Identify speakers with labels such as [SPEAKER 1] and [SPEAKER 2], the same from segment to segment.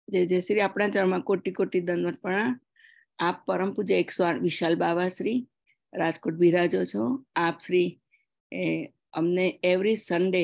[SPEAKER 1] जय जय श्री अपना चरण में कोटि कोटि दंडवत प्रणाम। आप परम पूज्य 108 विशाल बाबा श्री राजकोट बिराजो छो। आप श्री अमने एवरी संडे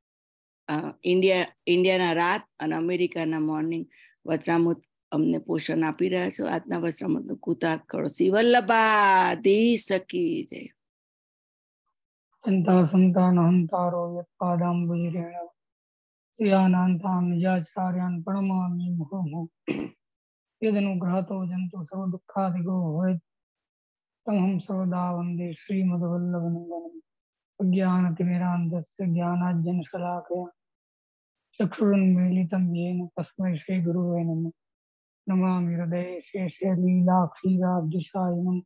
[SPEAKER 1] इंडिया रात और अमेरिका मॉर्निंग वज्रामृत अमने पोषण आपी रह्या छो। आजना वज्रामृत कुतार्थ करो। श्री वल्लभाधीश की जय।
[SPEAKER 2] चिंता संतान हंतारो यत्पादाम्बुजरेण श्रियानान्तां निजाचार्यान् प्रणमामि मुहुर्मुहुः। यदनुग्रहतो जन्तु सर्वदुःखादिगो भवेत् तमहं सर्वदा वन्दे श्रीमद्वल्लभनन्दनम्। अज्ञानतिमिरान्धस्य ज्ञानाञ्जनशलाकया चक्षुरुन्मीलितं येन तस्मै श्रीगुरुवे नमः। नमामि हृदये शेषलीलाक्षीराब्धिशायिनं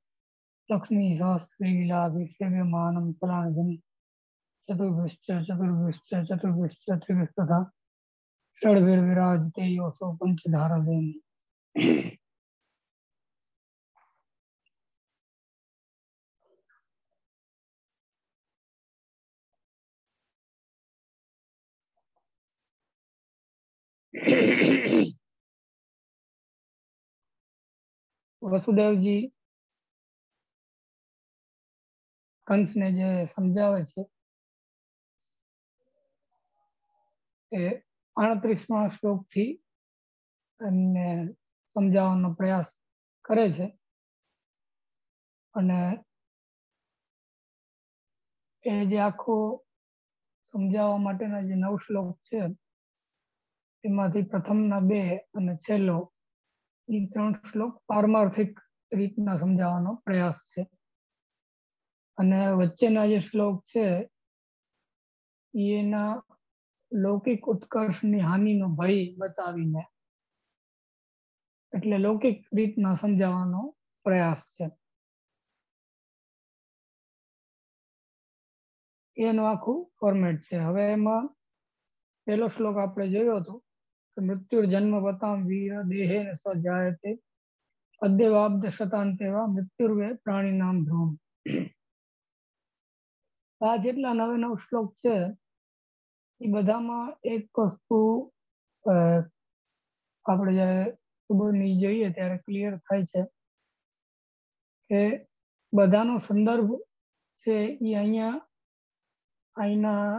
[SPEAKER 2] लक्ष्मीशास्त्रीलीलाभिसेव्यमानं फलानिधिम्। चतुर्भिश्च त्रिभिस्तथा षड्भिर्विराजते योऽसौ पञ्चधारवेन्। वसुदेव जी कंस ने जे समझावे छे ए 38 श्लोक थी समझावવાનો प्रयास करे छे અને એ જે આખો સમજાવવા માટેના જે 9 શ્લોક છે એમાંથી પ્રથમના 2 અને છેલ્લો એ 3 શ્લોક પારમાર્થિક રીતના સમજાવવાનો પ્રયાસ છે અને વચ્ચેના જે શ્લોક છે એના લૌકિક ઉત્કર્ષની હાનિનો ભય બતાવીને એટલે લૌકિક રીતના સમજાવવાનો પ્રયાસ છે. એનું આખું ફોર્મેટ છે. હવે એમાં પહેલો શ્લોક આપણે જોયો હતો કે મૃત્યુર્જન્મવતામ વીર દેહેન સજાયતે અદ્યવાબ્દ શતાંતેવા મૃત્યુર્વે પ્રાણીનામ ભ્રૂમ. આ જેટલા 9 શ્લોક છે એ બધામાં એક વસ્તુ આપણે જ્યારે ખુબની જોઈએ ત્યારે ક્લિયર થાય છે કે બધાનો સંદર્ભ છે એ અહીંના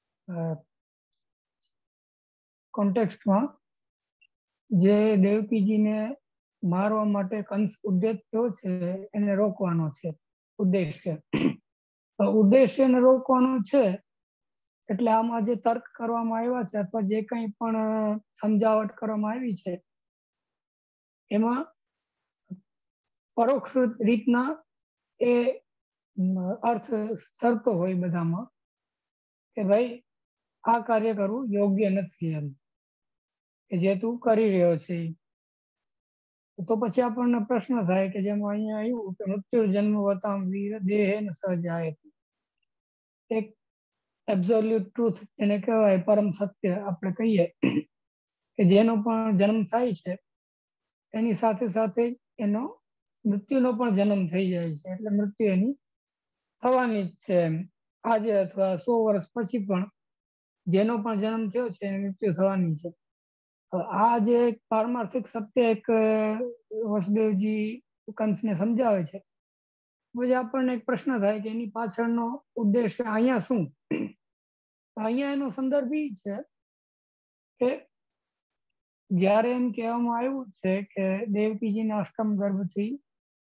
[SPEAKER 2] કોન્ટેક્સ્ટમાં જે દેવકીજીને મારવા માટે કંસ ઉદ્દેશ થયો છે એને રોકવાનો છે ઉદ્દેશ્ય. ઉદ્દેશ્યને રોકવાનો છે એટલે આમાં જે તર્ક કરવામાં આવ્યા છે અથવા જે કંઈ પણ સમજાવટ કરવામાં આવી છે એમાં પરોક્ષ રીતના એ અર્થ સરતો હોય બધામાં કે ભાઈ આ કાર્ય કરવું યોગ્ય નથી એમ કે જે તું કરી રહ્યો છે. તો પછી આપણને પ્રશ્ન થાય કે જેમાં અહીંયા આવ્યું કે મૃત્યુ જન્મવતામ વીર દેહેન સજાયતે, એક એબ્સોલ્યુટ ટ્રુથ એને કહેવાય, પરમ સત્ય આપણે કહીએ કે જેનો પણ જન્મ થાય છે એની સાથે સાથે એનો મૃત્યુનો પણ જન્મ થઈ જાય છે. એટલે મૃત્યુ એની થવાની જ છે. આજે અથવા 100 વર્ષ પછી પણ જેનો પણ જન્મ થયો છે એની મૃત્યુ થવાની છે. આ જે પારમાર્થિક સત્ય એક વસુદેવજી કંસને સમજાવે છે, પછી આપણને એક પ્રશ્ન થાય કે એની પાછળનો ઉદ્દેશ્ય અહીંયા શું? અહીંયા એનો સંદર્ભ એ છે કે જ્યારે એમ કહેવામાં આવ્યું છે કે દેવકીજીના અષ્ટમ ગર્ભથી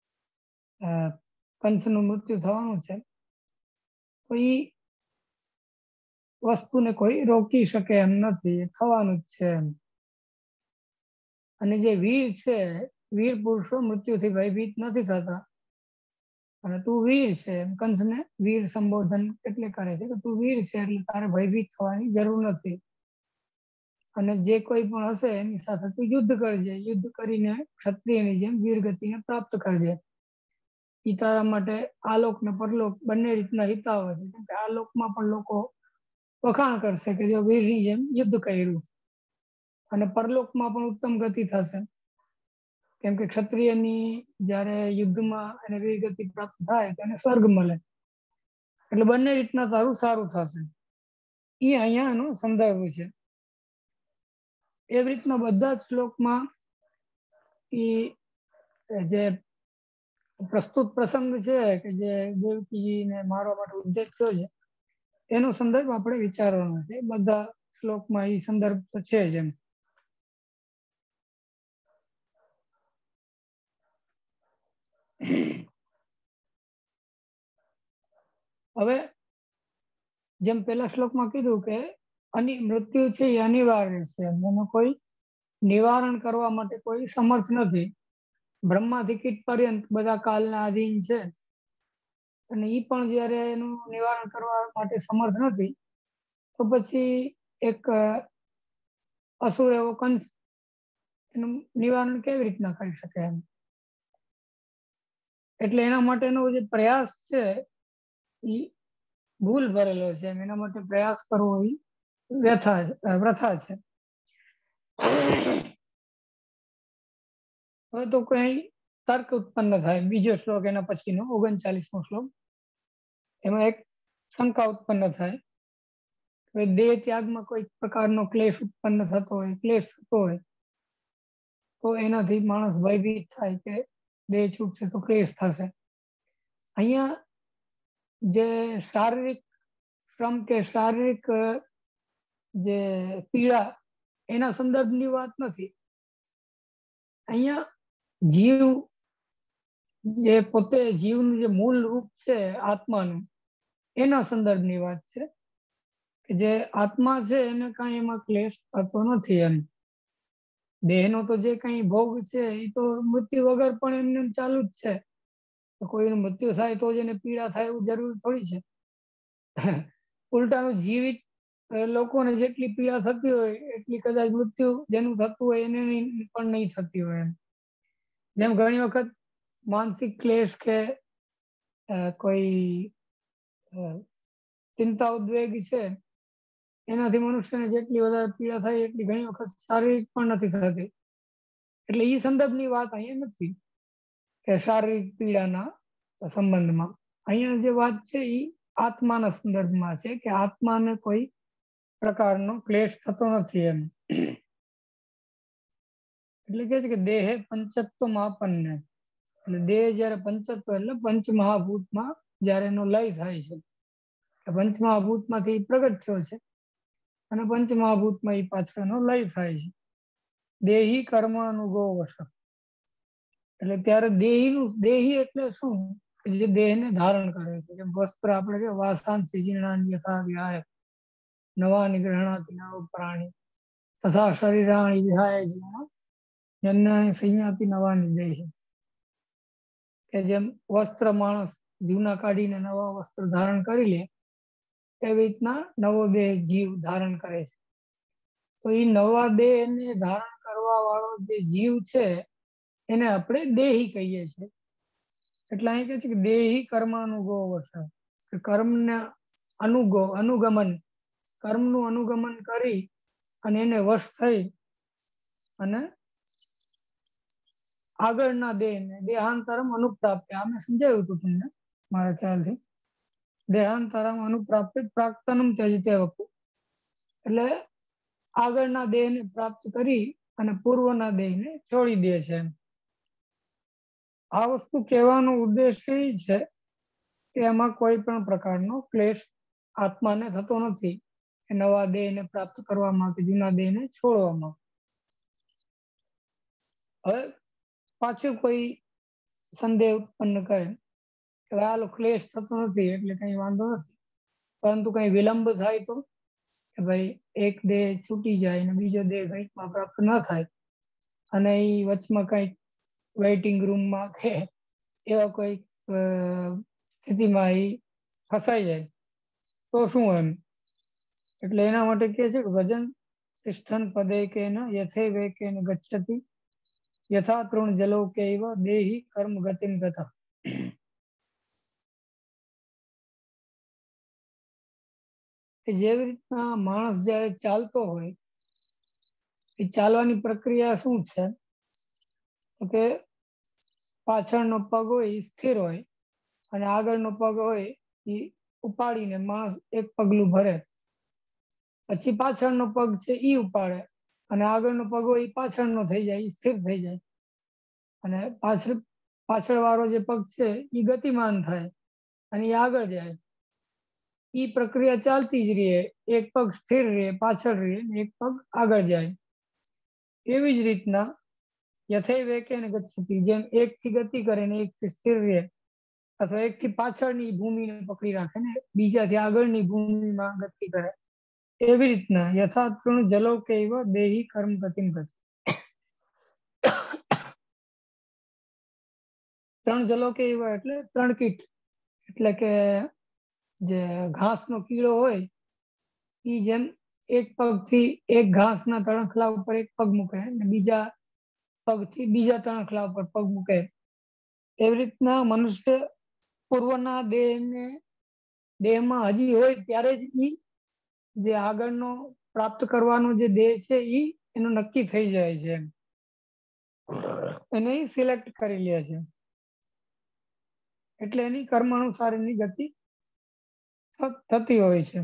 [SPEAKER 2] કંસનું મૃત્યુ થવાનું છે, તો એ વસ્તુને કોઈ રોકી શકે એમ નથી, થવાનું જ છે એમ. અને જે વીર છે, વીર પુરુષો મૃત્યુથી ભયભીત નથી થતા. અને તું વીર છે, કંસને વીર સંબોધન એટલે કરે છે કે તું વીર છે એટલે તારે ભયભીત થવાની જરૂર નથી. અને જે કોઈ પણ હશે એની સાથે તું યુદ્ધ કરજે, યુદ્ધ કરીને ક્ષત્રિયની જેમ વીર ગતિને પ્રાપ્ત કરજે. એ તારા માટે આલોક ને પરલોક બંને રીતના હિતાવ છે. કેમ કે આ લોકમાં પણ લોકો વખાણ કરશે કે જો વીરની જેમ યુદ્ધ કર્યું, અને પરલોકમાં પણ ઉત્તમ ગતિ થશે. કેમ કે ક્ષત્રિયની જ્યારે યુદ્ધમાં એને વીર ગતિ પ્રાપ્ત થાય તો એને સ્વર્ગ મળે. એટલે બંને રીતના તારું સારું થશે. એ અહીંયા એનો સંદર્ભ છે. એવી રીતના બધા જ શ્લોકમાં જે પ્રસ્તુત પ્રસંગ છે કે જે દેવકીજીને મારવા માટે ઉદ્દેશ થયો છે એનો સંદર્ભ આપણે વિચારવાનો છે. બધા શ્લોકમાં એ સંદર્ભ તો છે જ એમ. હવે જેમ પેલા શ્લોકમાં કીધું કે મૃત્યુ છે એ અનિવાર્ય છે, એનું કોઈ નિવારણ કરવા માટે કોઈ સમર્થ નથી. બ્રહ્માથી કીટ પર્યંત બધા કાલના આધીન છે અને એ પણ જ્યારે એનું નિવારણ કરવા માટે સમર્થ નથી તો પછી એક અસુર એવો કંસ એનું નિવારણ કેવી રીતના કરી શકે એમ. એટલે એના માટેનો જે પ્રયાસ છે એ ભૂલ ભરેલો છે. એના માટે પ્રયાસ કરવો એ વ્યથા છે. હવે તો કઈ તર્ક ઉત્પન્ન થાય. બીજો શ્લોક એના પછીનો 39મો શ્લોક, એમાં એક શંકા ઉત્પન્ન થાય કે દેહ ત્યાગમાં કોઈ પ્રકારનો ક્લેશ ઉત્પન્ન થતો હોય, ક્લેશ થતો હોય તો એનાથી માણસ ભયભીત થાય કે દેહ છૂટશે તો ક્લેશ થશે. અહીંયા જે શારીરિક શ્રમ કે શારીરિક જે પીડા એના સંદર્ભની વાત નથી. અહીંયા જીવ જે પોતે જીવનું જે મૂળ રૂપ છે આત્માનું, એના સંદર્ભની વાત છે કે જે આત્મા છે એને કાંઈ એમાં ક્લેશ થતો નથી એમ. દેહનો તો જે કઈ ભોગ છે એ તો મૃત્યુ વગર પણ એમને ચાલુ જ છે. તો કોઈનું મૃત્યુ થાય તો જ એને પીડા થાય એવું જરૂર થોડી છે. ઉલટાનું જીવિત લોકોને જેટલી પીડા થતી હોય એટલી કદાચ મૃત્યુ જેનું થતું હોય એને પણ નહીં થતી હોય એમ. જેમ ઘણી વખત માનસિક ક્લેશ કે કોઈ ચિંતા ઉદ્વેગ છે એનાથી મનુષ્યને જેટલી વધારે પીડા થાય એટલી ઘણી વખત શારીરિક પણ નથી થતી. એટલે એ સંદર્ભની વાત અહીંયા નથી કે શારીરિક પીડાના સંબંધમાં. અહીંયા જે વાત છે એ આત્માના સંદર્ભમાં છે કે આત્માને કોઈ પ્રકારનો ક્લેશ થતો નથી એમ. એટલે કે છે કે દેહે પંચત્વ માપન્ને, એટલે દેહ જયારે પંચત્વ એટલે પંચમહાભૂતમાં જયારે એનો લય થાય છે, પંચમહાભૂતમાંથી પ્રગટ થયો છે અને પંચમહાભૂતમાં એ પાછળ એનો લય થાય છે. દેહી કર્મ અનુભવ વશ, એટલે ત્યારે દેહી એટલે શું કે જે દેહને ધારણ કરે છે. જેમ વસ્ત્ર આપણે કે વાસાંસી જીર્ણાની યથા વિહાય નવાની ગ્રહણાતિ નવ પ્રાણી તથા શરીરાણી વિહાય જીર્ણ જન્યાની સંયાતિ નવાની દેહી, કે જેમ વસ્ત્ર માણસ જૂના કાઢીને નવા વસ્ત્ર ધારણ કરી લે એવી રીતના નવો દેહ જીવ ધારણ કરે છે. તો એ નવા દેહને ધારણ કરવા વાળો જે જીવ છે એને આપણે દેહી કહીએ છીએ. એટલે અહીં કહે છે કે દેહી કર્માનુગો વર્ષ, કે કર્મને અનુગમન, કર્મનું અનુગમન કરી અને એને વશ થઈ અને આગળના દેહને દેહાંતરમ અનુપ્રાપ્ય, આ મેં સમજાવ્યું હતું તમને મારા ખ્યાલથી. દેહાંતરમ અનુપ્રાપ્ય પ્રાક્તનમ ત્યજતે વપુ, એટલે આગળના દેહને પ્રાપ્ત કરી અને પૂર્વના દેહને છોડી દે છે. આ વસ્તુ કહેવાનો ઉદ્દેશ્ય એ છે કે એમાં કોઈ પણ પ્રકારનો ક્લેશ આત્માને થતો નથી કે નવા દેહને પ્રાપ્ત કરવામાં કે જૂના દેહને છોડવામાં. હવે પાછું કોઈ સંદેહ ઉત્પન્ન કરે કે આલો ક્લેશ થતો નથી એટલે કઈ વાંધો નથી, પરંતુ કઈ વિલંબ થાય તો, કે ભાઈ એક દેહ છૂટી જાય અને બીજો દેહ ઘડીકમાં પ્રાપ્ત ન થાય અને એ વચમાં કઈક વેઇટિંગ રૂમમાં કે એવા કોઈ સ્થિતિમાં એ ફસાઈ જાય તો શું એમ. એટલે એના માટે કહે છે કે ભજન તિષ્ઠન પદે કે યથે વે કે ગચ્છતિ યથા તૃણ જલો કે દેહી કર્મ ગતિમ ગતા. જેવી રીતના માણસ જયારે ચાલતો હોય એ ચાલવાની પ્રક્રિયા શું છે કે પાછળનો પગ હોય એ સ્થિર હોય અને આગળનો પગ હોય એ ઉપાડીને માણસ એક પગલું ભરે, પછી પાછળનો પગ છે એ ઉપાડે અને આગળનો પગ હોય એ પાછળનો થઈ જાય, એ સ્થિર થઈ જાય, અને પાછળ વાળો જે પગ છે એ ગતિમાન થાય અને એ આગળ જાય. એ પ્રક્રિયા ચાલતી જ રહે, એક પગ સ્થિર રહે, પાછળ રહે, એક પગ આગળ જાય. એવી જ રીતના યથૈવેકેન ગચ્છતિ, જેમ એક થી ગતિ કરે ને એક થી સ્થિર રહે, અથવા એક થી પાછળની ભૂમિને પકડી રાખે ને બીજાથી આગળની ભૂમિમાં ગતિ કરે, એવી રીતના યથા તૃણ જલોકૈવ દેહી કર્મ ગતિમ ગતિ. ત્રણ જલોકૈવ એટલે ત્રણ કીટ, એટલે કે જે ઘાસનો કીડો હોય એ જેમ એક પગથી એક ઘાસના તણખલા ઉપર એક પગ મૂકે અને બીજા પગથી બીજા તણખલા ઉપર પગ મૂકે, એવી રીતના મનુષ્ય પૂર્વના દેહમાં હજી હોય ત્યારે જ જે આગળનો પ્રાપ્ત કરવાનો જે દેહ છે એ એનું નક્કી થઈ જાય છે, એને સિલેક્ટ કરી લે છે. એટલે એની કર્મ અનુસાર એની ગતિ થતી હોય છે.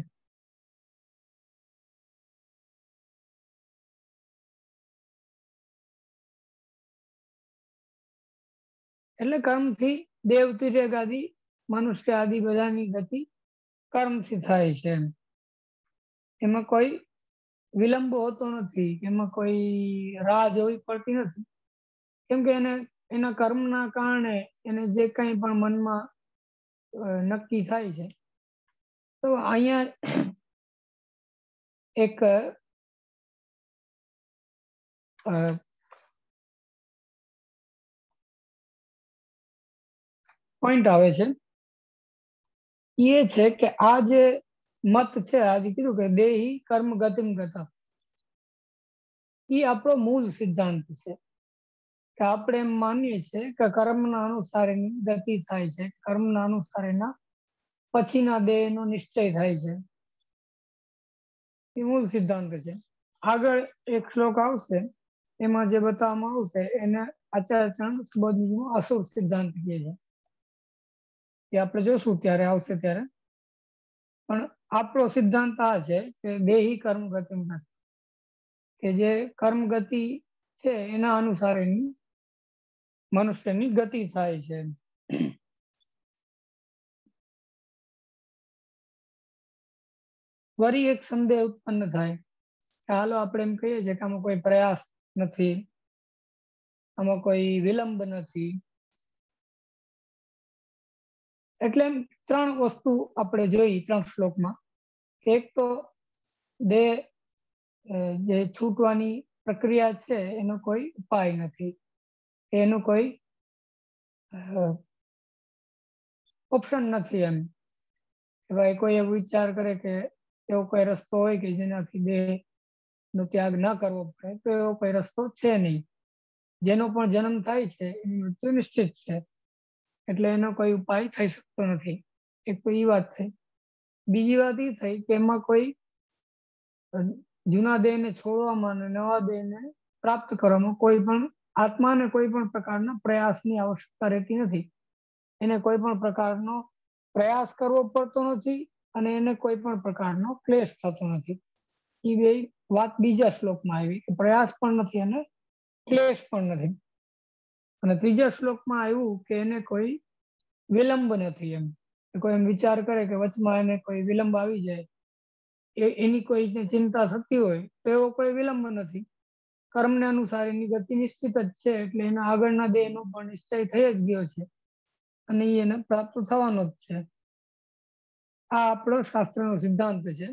[SPEAKER 2] એટલે કર્મથી દેવ તિર્યક આદિ મનુષ્ય આદિ બધાની ગતિ કર્મથી થાય છે. એમાં કોઈ વિલંબ હોતો નથી, એમાં કોઈ રાહ જોવી પડતી નથી, કેમ કે એને એના કર્મના કારણે એને જે કંઈ પણ મનમાં નક્કી થાય છે. તો અહીંયા એક પોઈન્ટ આવે છે, એ છે કે આ જે મત છે, આજે કીધું કે દેહી કર્મ ગતિમ ગતા, એ આપણો મૂળ સિદ્ધાંત છે કે આપણે એમ માનીએ છીએ કે કર્મના અનુસાર એની ગતિ થાય છે, કર્મના અનુસાર એના પછીના દેહનો નિશ્ચય થાય છે, એ મૂળ સિદ્ધાંત છે. આગળ એક શ્લોક આવશે એમાં જે બતાવવામાં આવશે એને આચાર્યચરણ સુબોધનો અસુર સિદ્ધાંત કહે છે, એ આપણે જોશું ત્યારે આવશે ત્યારે. પણ આપણો સિદ્ધાંત આ છે કે દેહી કર્મ ગતિમ ગતિ, કે જે કર્મ ગતિ છે એના અનુસાર એની મનુષ્યની ગતિ થાય છે. વળી એક સંદેહ ઉત્પન્ન થાય કે હાલો આપણે એમ કહીએ છીએ કે આમાં કોઈ પ્રયાસ નથી, આમાં કોઈ વિલંબ નથી, એટલે ત્રણ વસ્તુ આપણે જોઈ ત્રણ શ્લોકમાં. એક તો દેહ જે છૂટવાની પ્રક્રિયા છે એનો કોઈ ઉપાય નથી, એનું કોઈ ઓપ્શન નથી. એમ કે ભાઈ કોઈ એવો વિચાર કરે કે એવો કોઈ રસ્તો હોય કે જેનાથી દેહ નો ત્યાગ ના કરવો પડે, તો એવો કોઈ રસ્તો છે નહીં. જેનો પણ જન્મ થાય છે એનું મૃત્યુ નિશ્ચિત છે, એટલે એનો કોઈ ઉપાય થઈ શકતો નથી. એક તો એ વાત થઈ. બીજી વાત એ થઈ કે એમાં કોઈ જૂના દેહને છોડવામાં અને નવા દેહને પ્રાપ્ત કરવામાં કોઈ પણ આત્માને કોઈ પણ પ્રકારના પ્રયાસની આવશ્યકતા રહેતી નથી. એને કોઈ પણ પ્રકારનો પ્રયાસ કરવો પડતો નથી અને એને કોઈ પણ પ્રકારનો ક્લેશ થતો નથી. એ બે વાત બીજા શ્લોકમાં આવી કે પ્રયાસ પણ નથી અને ક્લેશ પણ નથી. અને ત્રીજા શ્લોકમાં આવ્યું કે એને કોઈ વિલંબ નથી. એમ કોઈ એમ વિચાર કરે કે વચમાં એને કોઈ વિલંબ આવી જાય, એની કોઈને ચિંતા થતી હોય તો એવો કોઈ વિલંબ નથી. કર્મને અનુસાર એની ગતિ નિશ્ચિત જ છે, એટલે એના આગળના દેહનો પણ નિશ્ચય થઈ જ ગયો છે અને એને પ્રાપ્ત થવાનો જ છે. આ આપણો શાસ્ત્રનો સિદ્ધાંત છે.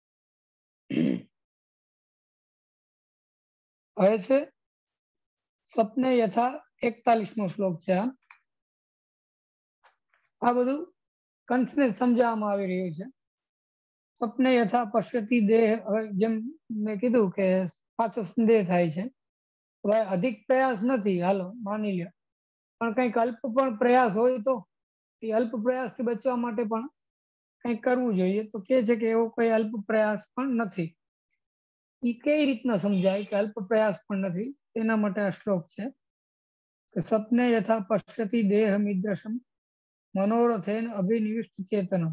[SPEAKER 2] હવે છે સ્વપ્ને યથા 41મો શ્લોક છે. આ બધું કંસને સમજાવવામાં આવી રહ્યું છે. સ્વપ્ને યથા પશ્યતિ દેહ, હવે જેમ મેં કીધું કે પાછો સંદેહ થાય છે, હવે અધિક પ્રયાસ નથી, હાલો માની લ્યો, પણ કંઈક અલ્પ પણ પ્રયાસ હોય તો એ અલ્પ પ્રયાસથી બચવા માટે પણ કંઈક કરવું જોઈએ. તો કે છે કે એવો કોઈ અલ્પ પ્રયાસ પણ નથી. એ કઈ રીતના સમજાય કે અલ્પ પ્રયાસ પણ નથી, તેના માટે આ શ્લોક છે કે સ્વપ્ને યથા પશ્યતિ દેહ મિદ્રશમ મનોરથેન અભિનિવિષ્ટ ચેતનમ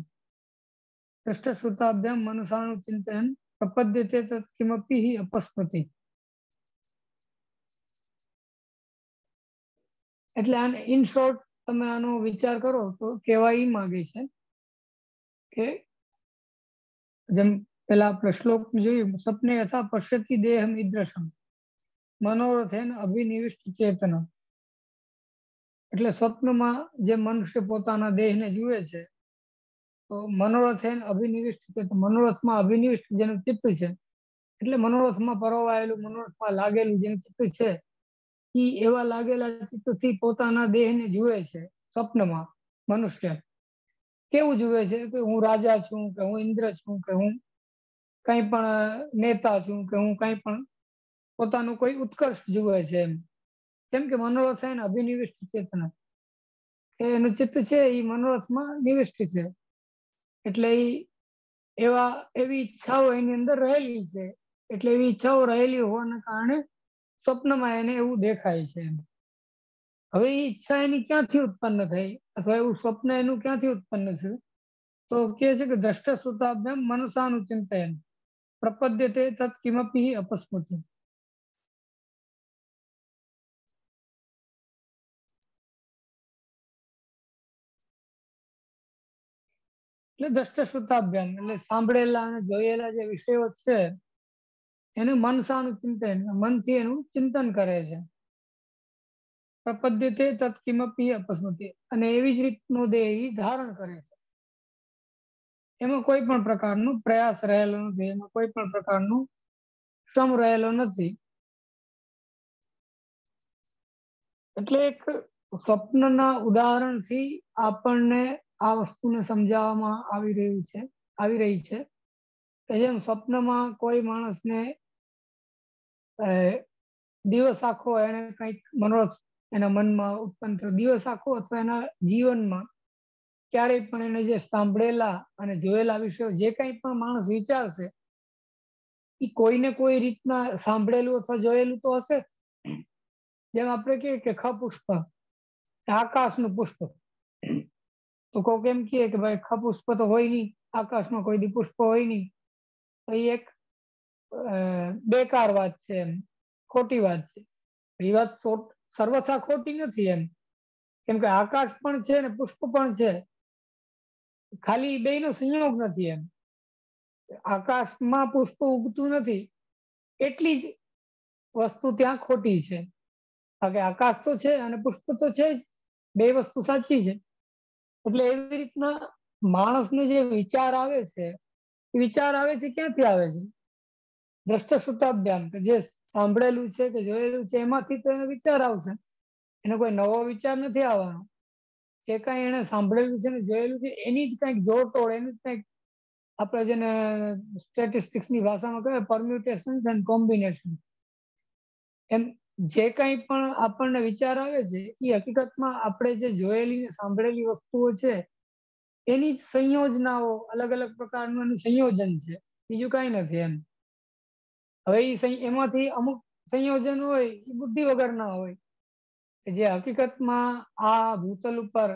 [SPEAKER 2] દૃષ્ટ શ્રુતાભ્યામ મનુષાણુ ચિંતયન પ્રપદ્યતે તત્ કિમપી હિ અપસ્મૃતિ. એટલે આને ઇન શોર્ટ તમે આનો વિચાર કરો તો કહેવા ઈ માંગે છે કે જેમ પેલા આપણે શ્લોક જોયું, સપને યથા પશ્યતિ દેહમ ઈદ્રશમ મનોરથેન અભિનિવિષ્ટ ચેતન. એટલે સ્વપ્નમાં જે મનુષ્ય પોતાના દેહને જુએ છે તો મનોરથેન અભિનિવિષ્ટ ચેતન, મનોરથમાં અભિનિવિષ્ટ જેનું ચિત્ત છે, એટલે મનોરથમાં પરોવાયેલું, મનોરથમાં લાગેલું જેનું ચિત્ત છે, એ એવા લાગેલા ચિત્તથી પોતાના દેહને જુએ છે. સ્વપ્નમાં મનુષ્ય કેવું જુએ છે કે હું રાજા છું, કે હું ઇન્દ્ર છું, કે હું કઈ પણ નેતા છું, કે હું કઈ પણ પોતાનું કોઈ ઉત્કર્ષ જુએ છે એમ. કેમ કે મનોરથ છે ને અભિનિવિષ્ટ ચેતના, એનું ચિત્ત છે એ મનોરથમાં નિવિષ્ટ છે, એટલે એવી ઈચ્છાઓ એની અંદર રહેલી છે, એટલે એવી ઈચ્છાઓ રહેલી હોવાના કારણે સ્વપ્નમાં એને એવું દેખાય છે. હવે એ ઈચ્છા એની ક્યાંથી ઉત્પન્ન થઈ અથવા એવું સ્વપ્ન એનું ક્યાંથી ઉત્પન્ન થયું, તો કે છે કે દ્રષ્ટ સુતાભ્યામ મનસાનું ચિંતન પ્રપદ્યતે તત્ કિમપી અપસ્મૃતિ. એટલે દ્રષ્ટ સુતાભ્યામ એટલે સાંભળેલા અને જોયેલા જે વિષયો છે એને મનસાનું ચિંતન, મનથી એનું ચિંતન કરે છે. પ્રપદ્યતે તત્ કિમપી અપસ્મૃતિ, અને એવી જ રીતનો દેહ ધારણ કરે છે. એમાં કોઈ પણ પ્રકારનો પ્રયાસ રહેલો નથી, એમાં કોઈ પણ પ્રકારનો શ્રમ રહેલો નથી. એટલે એક સ્વપ્નના ઉદાહરણથી આપણને આ વસ્તુને સમજાવવામાં આવી રહી છે કે જેમ સ્વપ્નમાં કોઈ માણસને દિવસ આખો એને કંઈક મનોરથ એના મનમાં ઉત્પન્ન થયો, દિવસ આખો અથવા એના જીવનમાં ક્યારેય પણ એને જે સાંભળેલા અને જોયેલા વિષયો જે કંઈ પણ માણસ વિચારશે એ કોઈને કોઈ રીતના સાંભળેલું અથવા જોયેલું તો હશે. જેમ આપણે કહીએ કે ખપુષ્પ, આકાશનું પુષ્પ, તો કોઈ એમ કહે કે ભાઈ ખપુષ્પ તો હોય નહીં, આકાશમાં કોઈ દી પુષ્પ હોય નહીં, તો એ એક બેકાર વાત છે, એમ ખોટી વાત છે. એ વાત સર્વથા ખોટી નથી એમ, કેમ કે આકાશ પણ છે ને પુષ્પ પણ છે, ખાલી બેયનો સંયોગ નથી એમ. આકાશમાં પુષ્પ ઉગતું નથી એટલી જ વસ્તુ ત્યાં ખોટી છે. કારણ કે આકાશ તો છે અને પુષ્પ તો છે જ, બે વસ્તુ સાચી છે. એટલે એવી રીતના માણસને જે વિચાર આવે છે એ વિચાર આવે છે ક્યાંથી આવે છે? દ્રષ્ટ સુતાભ્યામ, કે જે સાંભળેલું છે કે જોયેલું છે એમાંથી તો એને વિચાર આવશે, એને કોઈ નવો વિચાર નથી આવવાનો. જે કાંઈ એને સાંભળેલું છે ને જોયેલું છે એની જ કંઈક જોડતોડ, એની જ કંઈક આપણે જેને સ્ટેટિસ્ટિક્સની ભાષામાં કહેવાય પરમ્યુટેશન એન્ડ કોમ્બિનેશન, એમ જે કંઈ પણ આપણને વિચાર આવે છે એ હકીકતમાં આપણે જે જોયેલી ને સાંભળેલી વસ્તુઓ છે એની જ સંયોજનાઓ, અલગ અલગ પ્રકારનું એનું સંયોજન છે, બીજું કાંઈ નથી એમ. હવે એમાંથી અમુક સંયોજન હોય એ બુદ્ધિ વગરના હોય, જે હકીકતમાં આ ભૂતલ ઉપર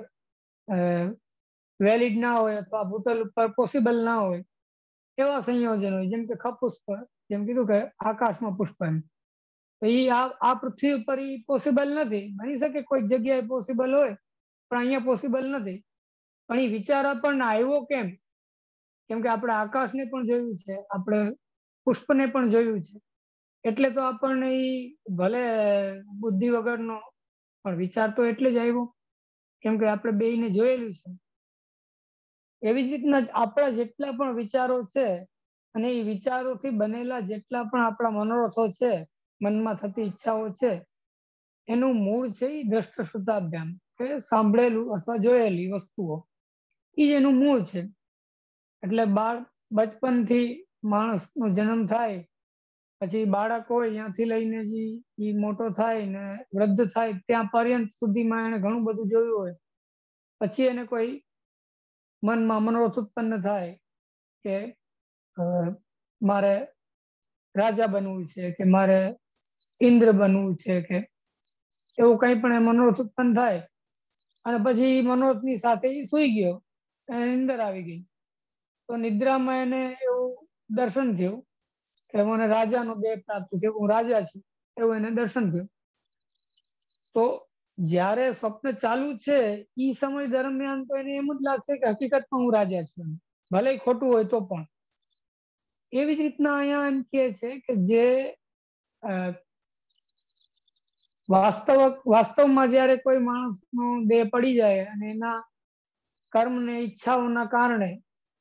[SPEAKER 2] વેલિડ ના હોય અથવા ભૂતલ ઉપર પોસિબલ ના હોય એવા સંયોજન હોય. જેમ કે ખપુષ્પ, જેમ કીધું કે આકાશમાં પુષ્પ, એમ તો આ પૃથ્વી ઉપર પોસિબલ નથી. બની શકે કોઈક જગ્યાએ પોસિબલ હોય પણ અહીંયા પોસિબલ નથી. પણ એ વિચાર આપણને આવ્યો કેમ? કેમ કે આપણે આકાશને પણ જોયું છે, આપણે પુષ્પને પણ જોયું છે, એટલે તો આપણને ભલે બુદ્ધિ વગરનો પણ વિચાર તો એટલે જ આવ્યો કેમ કે આપણે બેયને જોયેલું છે. એવી જ રીતના આપણા જેટલા પણ વિચારો છે અને એ વિચારોથી બનેલા જેટલા પણ આપણા મનોરથો છે, મનમાં થતી ઈચ્છાઓ છે, એનું મૂળ છે એ દ્રષ્ટ શ્રુતાભ્યામ, કે સાંભળેલું અથવા જોયેલી વસ્તુઓ, એ જ એનું મૂળ છે. એટલે બચપનથી માણસનો જન્મ થાય, પછી બાળક હોય ત્યાંથી લઈને જે મોટો થાય ને વૃદ્ધ થાય ત્યાં પર્યંત સુધીમાં એને ઘણું બધું જોયું હોય. પછી એને કોઈ મનમાં મનોરથ ઉત્પન્ન થાય કે મારે રાજા બનવું છે, કે મારે ઇન્દ્ર બનવું છે, કે એવું કંઈ પણ મનોરથ ઉત્પન્ન થાય અને પછી મનોરથની સાથે એ સૂઈ ગયો, એને નિંદર આવી ગઈ, તો નિદ્રામાં એને એવું દર્શન થયું કે મને રાજાનો દેહ પ્રાપ્ત થયો, હું રાજા છું, એવું એને દર્શન થયું. તો જ્યારે સ્વપ્ન ચાલુ છે એ સમય દરમિયાન તો એને એમ જ લાગશે કે હકીકતમાં હું રાજા છું, ભલે ખોટું હોય તો પણ. એવી જ રીતના અહીંયા એમ કહે છે કે જે વાસ્તવમાં જ્યારે કોઈ માણસનો દેહ પડી જાય અને એના કર્મ ને ઈચ્છાઓના કારણે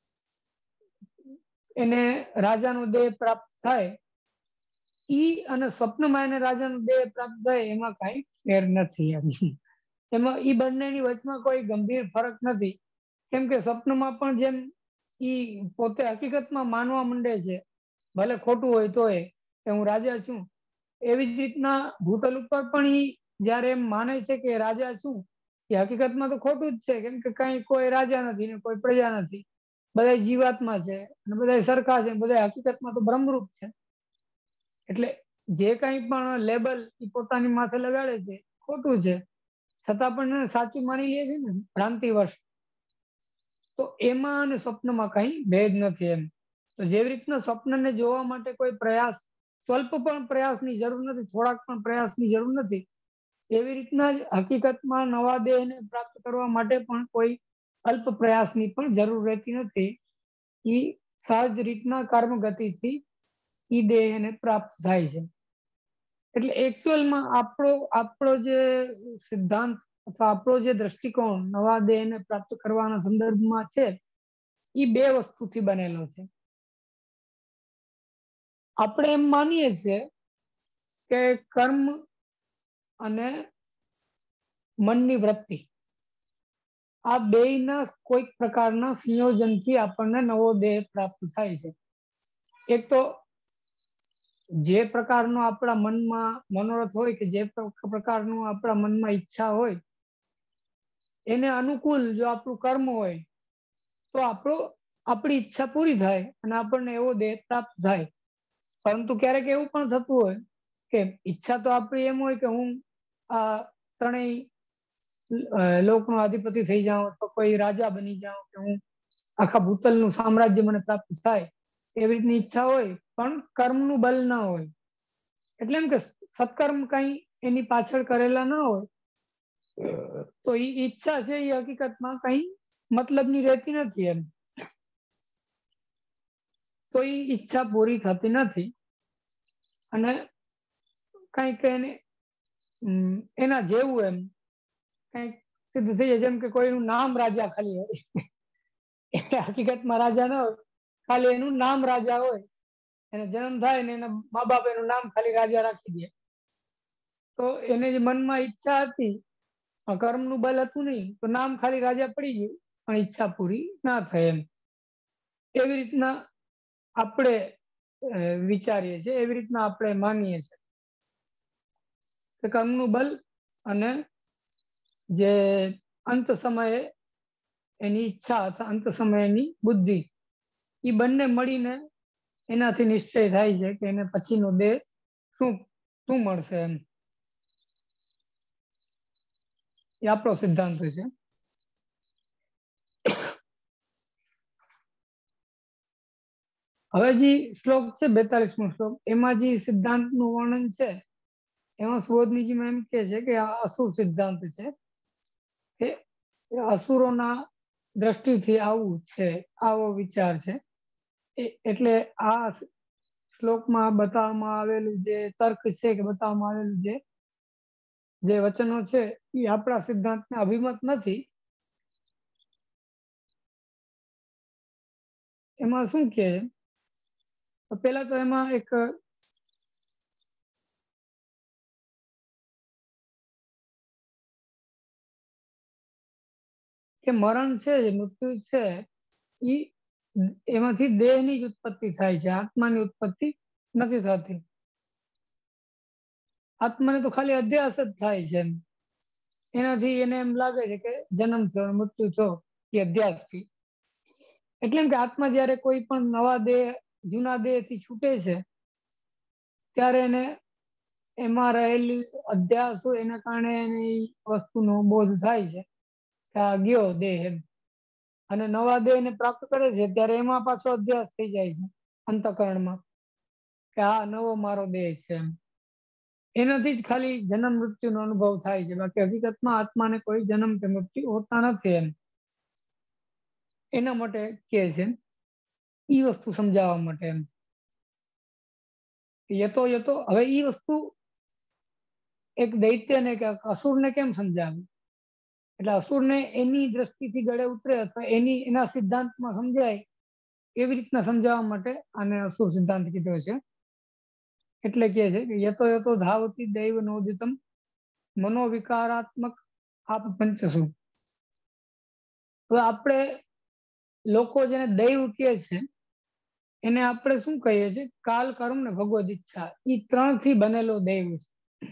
[SPEAKER 2] એને રાજાનો દેહ પ્રાપ્ત થાય, ઈ અને સ્વપ્નમાં એને રાજાનો દેહ પ્રાપ્ત થાય એમાં કઈ ફેર નથી. એમાં ઈ બંનેની વચમાં કોઈ ગંભીર ફરક નથી. કેમ કે સ્વપ્નમાં પણ જેમ ઈ પોતે હકીકતમાં માનવા માંડે છે, ભલે ખોટું હોય તોય, કે હું રાજા છું, એવી જ રીતના ભૂતલ ઉપર પણ ઈ જ્યારે એમ માને છે કે રાજા છું, એ હકીકતમાં તો ખોટું જ છે. કેમ કે કઈ કોઈ રાજા નથી ને કોઈ પ્રજા નથી, બધા જીવાત્મા છે અને બધા સરખા છે, બધા હકીકતમાં તો બ્રહ્મરૂપ છે. એટલે જે કઈ પણ લેબલ ઈ પોતાની માથે લગાડે છે ખોટું છે, છતાં પણ એને સાચું માની લે છે ને ભ્રાંતિવશ. તો એમાં અને સ્વપ્નમાં કઈ ભેદ નથી એમ. તો જેવી રીતના સ્વપ્નને જોવા માટે કોઈ પ્રયાસ, સ્વલ્પ પણ પ્રયાસની જરૂર નથી, થોડાક પણ પ્રયાસની જરૂર નથી, એવી રીતના જ હકીકતમાં નવા દેહને પ્રાપ્ત કરવા માટે પણ કોઈ અલ્પ પ્રયાસની પણ જરૂર રહેતી નથી. ઈ સહજ રીતના કર્મ ગતિથી ઈ દેહને પ્રાપ્ત થાય છે. એટલે એકચ્યુઅલમાં આપણો જે સિદ્ધાંત અથવા આપણો જે દ્રષ્ટિકોણ નવા દેહને પ્રાપ્ત કરવાના સંદર્ભમાં છે, એ બે વસ્તુથી બનેલો છે. આપણે એમ માનીએ છીએ કે કર્મ અને મનની વૃત્તિ, આ બેયના કોઈક પ્રકારના સંયોજનથી આપણને નવો દેહ પ્રાપ્ત થાય છે. એક તો જે પ્રકારનો આપણા મનમાં મનોરથ હોય, કે જે પ્રકારનું આપણા મનમાં ઈચ્છા હોય, એને અનુકૂળ જો આપણું કર્મ હોય તો આપણી ઈચ્છા પૂરી થાય અને આપણને એવો દેહ પ્રાપ્ત થાય. પરંતુ ક્યારેક એવું પણ થતું હોય કે ઈચ્છા તો આપણી એમ હોય કે હું આ ત્રણેય લોકનો અધિપતિ થઈ જાઉં, તો કોઈ રાજા બની જાઉં, કે હું આખા ભૂતલનું સામ્રાજ્ય મને પ્રાપ્ત થાય, એવી રીતની ઈચ્છા હોય, પણ કર્મનું બલ ના હોય. એટલે એમ કે સત્કર્મ કઈ એની પાછળ કરેલા ના હોય, તો એ ઈચ્છા છે એ હકીકતમાં કઈ મતલબની રહેતી નથી એમ. તો એ ઈચ્છા પૂરી થતી નથી અને કઈક એને એના જેવું એમ કઈક સિદ્ધ થઈ જાય. જેમ કે કોઈનું નામ રાજા ખાલી હોય, હકીકતમાં રાજા ના હોય, ખાલી એનું નામ રાજા હોય, એને જન્મ થાય ને એના મા બાપ એનું નામ ખાલી રાજા રાખી દે. તો એને જે મનમાં ઈચ્છા હતી, કર્મનું બલ હતું નહીં, તો નામ ખાલી રાજા પડી ગયું, પણ ઈચ્છા પૂરી ના થાય એમ. એવી રીતના આપણે વિચારીએ છીએ, એવી રીતના આપણે માનીએ છીએ કે કર્મનું બલ અને જે અંત સમયે એની ઈચ્છા અથવા અંત સમયની બુદ્ધિ, એ બંને મળીને એનાથી નિશ્ચય થાય છે કે એને પછીનો દેહ શું શું મળશે એમ. એ આપણો સિદ્ધાંત છે. હવે જે શ્લોક છે 42મો શ્લોક, એમાં જે સિદ્ધાંતનું વર્ણન છે, એમાં સુબોધનીજીમાં એમ કે છે કે આ અસુર સિદ્ધાંત છે, કે અસુરોના દ્રષ્ટિથી આવું છે, આવો વિચાર છે. એટલે આ શ્લોકમાં બતાવવામાં આવેલું જે તર્ક છે, કે બતાવવામાં આવેલું જે વચનો છે, એ આપણા સિદ્ધાંતને અભિમત નથી. એમાં શું કે પેલા તો એમાં એક કે મરણ છે, જે મૃત્યુ છે, એમાંથી દેહની જ ઉત્પત્તિ થાય છે, આત્માની ઉત્પત્તિ નથી થતી. આત્માને તો ખાલી અધ્યાસ જ થાય છે. એનાથી એને એમ લાગે છે કે જન્મ થયો, મૃત્યુ થયો, એ અધ્યાસથી. એટલે કે આત્મા જયારે કોઈ પણ નવા દેહ, જૂના દેહથી છૂટે છે, ત્યારે એને એમાં રહેલી અધ્યાસ હોય, એના કારણે એને એ વસ્તુનો બોધ થાય છે કે આ ગયો દેહ એમ. અને નવા દેહને પ્રાપ્ત કરે છે ત્યારે એમાં પાછો અધ્યાસ થઈ જાય છે અંતઃકરણમાં, કે આ નવો મારો દેહ છે એમ. એનાથી જ ખાલી જન્મ મૃત્યુનો અનુભવ થાય છે, બાકી હકીકતમાં આત્માને કોઈ જન્મ કે મૃત્યુ હોતા નથી. એના માટે કે છે, ઈ વસ્તુ સમજાવવા માટે એમ. યતો યતો હવે ઈ વસ્તુ એક દૈત્યને કે અસુરને કેમ સમજાવે? એટલે અસુરને એની દ્રષ્ટિથી ગળે ઉતરે અથવા એના સિદ્ધાંતમાં સમજાય એવી રીતના સમજાવવા માટે આને અસુર સિદ્ધાંત કીધો છે. એટલે કે છે કે યતો યતો ધાવતી દૈવ નોદિતમ મનોવિકારાત્મક આપ પંચસુ. હવે આપણે લોકો જેને દૈવ કહે છે એને આપણે શું કહીએ છીએ? કાલ, કર્મ ને ભગવદ ઈચ્છા, એ 3 થી બનેલો દૈવ છે.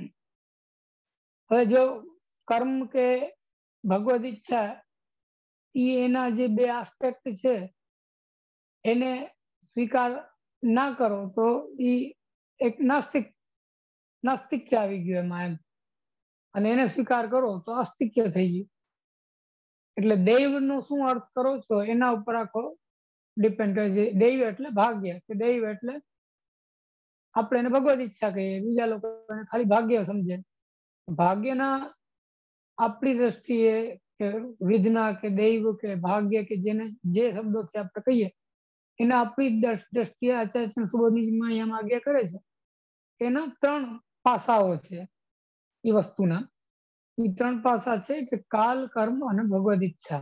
[SPEAKER 2] હવે જો કર્મ કે ભગવદ ઈચ્છા એના જે 2 આસ્પેક્ટ છે એને સ્વીકાર ના કરો તો એ એક નાસ્તિક્ય આવી ગયું એમાં એમ, અને એને સ્વીકાર કરો તો આસ્તિક્ય થઈ ગયું. એટલે દૈવનો શું અર્થ કરો છો એના ઉપર આખો ડિપેન્ડ કરે છે. દૈવ એટલે ભાગ્ય, કે દૈવ એટલે આપણે એને ભગવદ ઈચ્છા કહીએ, બીજા લોકો એને ખાલી ભાગ્ય સમજે. ભાગ્યના આપણી દ્રષ્ટિએ કે વિધના કે દૈવ કે ભાગ્ય કે જેને જે શબ્દોથી આપણે કહીએ એના આપણી દ્રષ્ટિએ આચાર્ય સુબોધમાં અહીંયા આજ્ઞા કરે છે. એના 3 પાસાઓ છે એ વસ્તુના. એ 3 પાસા છે કે કાલ, કર્મ અને ભગવદ ઈચ્છા.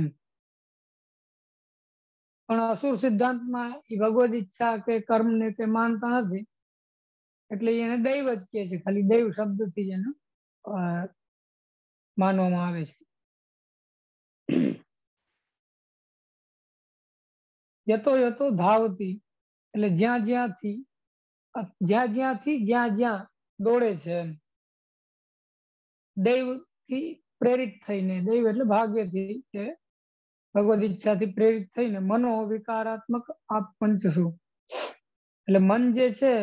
[SPEAKER 2] પણ અસુર સિદ્ધાંતમાં એ ભગવદ ઈચ્છા કે કર્મને કે માનતા નથી, એટલે એને દૈવ જ કહે છે. ખાલી દૈવ શબ્દથી જ એને માનવામાં આવે છે. યતો યતો ધાવતી એટલે જ્યાં જ્યાં દોડે છે એમ. દૈવથી પ્રેરિત થઈને, દૈવ એટલે ભાગ્યથી કે ભગવદ ઈચ્છાથી પ્રેરિત થઈને મનો વિકારાત્મક આપ પંચસુ, એટલે મન જે છે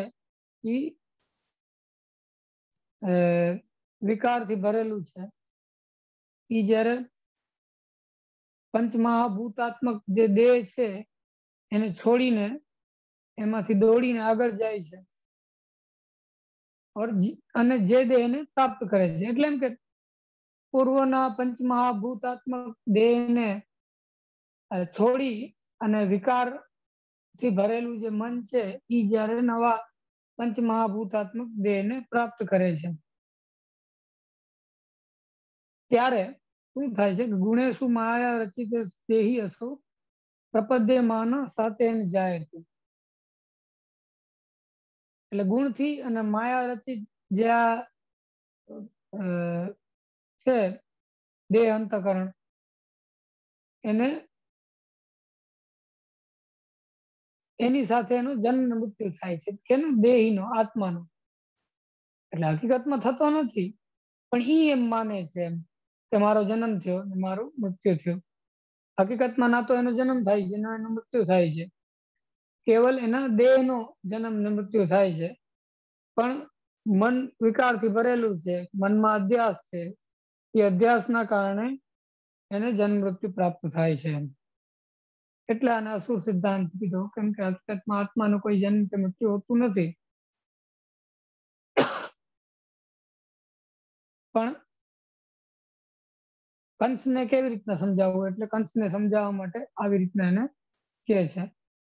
[SPEAKER 2] એ વિકારથી ભરેલું છે. એ જ્યારે પંચમહાભૂતાત્મક જે દેહ છે એને છોડીને એમાંથી દોડીને આગળ જાય છે અને જે દેહને પ્રાપ્ત કરે છે. એટલે એમ કે પૂર્વના પંચમહાભૂતાત્મક દેહને છોડી અને વિકારથી ભરેલું જે મન છે એ જ્યારે નવા પંચમહાભૂતાત્મક દેહને પ્રાપ્ત કરે છે ત્યારે શું થાય છે કે ગુણેશુ માયા રચિત દેહી અસો પ્રપદ્યમાન સાથે જાય છે. એટલે ગુણથી અને માયા રચિત જે આ છે દેહ અંતકરણ એને એની સાથે એનો જન્મ મૃત્યુ થાય છે. કેનો? દેહીનો, આત્માનો. એટલે હકીકતમાં થતો નથી, પણ ઈ એમ માને છે એમ કે મારો જન્મ થયો ને મારો મૃત્યુ થયો. હકીકતમાં ના તો એનો જન્મ થાય છે ના એનો મૃત્યુ થાય છે. કેવલ એના દેહનો જન્મ ને મૃત્યુ થાય છે. પણ મન વિકારથી ભરેલું છે, મનમાં અધ્યાસ છે. એ અધ્યાસના કારણે એને જન્મ મૃત્યુ પ્રાપ્ત થાય છે. એટલે આને અસુર સિદ્ધાંત કીધો, કેમ કે હકીકતમાં આત્માનું કોઈ જન્મ કે મૃત્યુ હોતું નથી. પણ કંસને કેવી રીતના સમજાવવું? એટલે કંસને સમજાવવા માટે આવી રીતના એને કહે છે.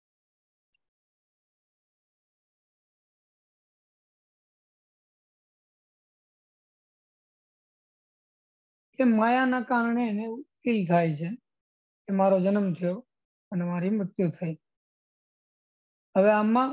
[SPEAKER 2] કે માયાના કારણે એને ફીલ થાય છે કે મારો જન્મ થયો અને મારી મૃત્યુ થઈ. હવે આમાં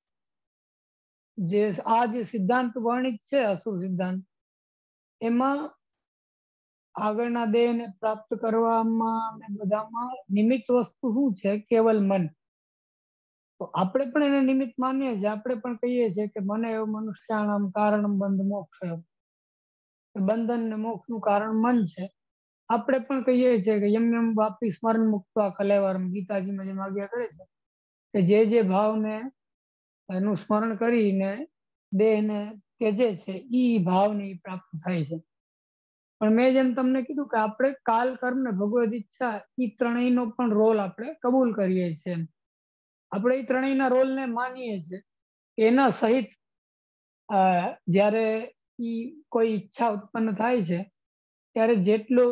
[SPEAKER 2] જે સિદ્ધાંત વર્ણિત છે અસુર સિદ્ધાંત, એમાં આગળના દેહને પ્રાપ્ત કરવામાં અને બધામાં નિમિત્ત વસ્તુ શું છે? કેવલ મન. તો આપણે પણ એને નિમિત્ત માનીએ છીએ. આપણે પણ કહીએ છીએ કે મને એવું મનુષ્યાણામ કારણ બંધ મોક્ષ. બંધન ને મોક્ષનું કારણ મન છે. આપણે પણ કહીએ છીએ કે યમ યમ વાપી સ્મરણ મુક્ત કલેવરમ, ગીતાજીમાં જેમ આજ્ઞા કરે છે કે જે ભાવને એનું સ્મરણ કરીને દેહને ત્યજે છે ઈ ભાવને પ્રાપ્ત થાય છે. પણ મેં જેમ તમને કીધું કે આપણે કાલ, કર્મ ને ભગવદ ઈચ્છા એ ત્રણેયનો પણ રોલ આપણે કબૂલ કરીએ છીએ. આપણે એ ત્રણેયના રોલને માનીએ છીએ. એના સહિત જ્યારે કોઈ ઈચ્છા ઉત્પન્ન થાય છે ત્યારે જેટલું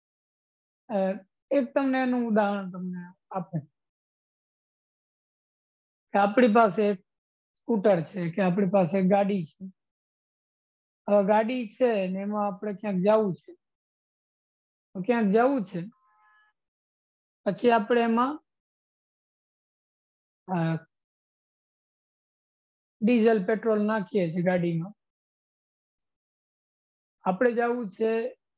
[SPEAKER 2] એક તમને એનું ઉદાહરણ તમને આપું કે આપણી પાસે એક સ્કૂટર છે કે આપણી પાસે ગાડી છે. હવે ગાડી છે ને એમાં આપણે ક્યાંક જવું છે, ક્યાંક જવું છે પછી આપણે એમાં ડીઝલ પેટ્રોલ નાખીએ છીએ ગાડીમાં. આપણે જવું છે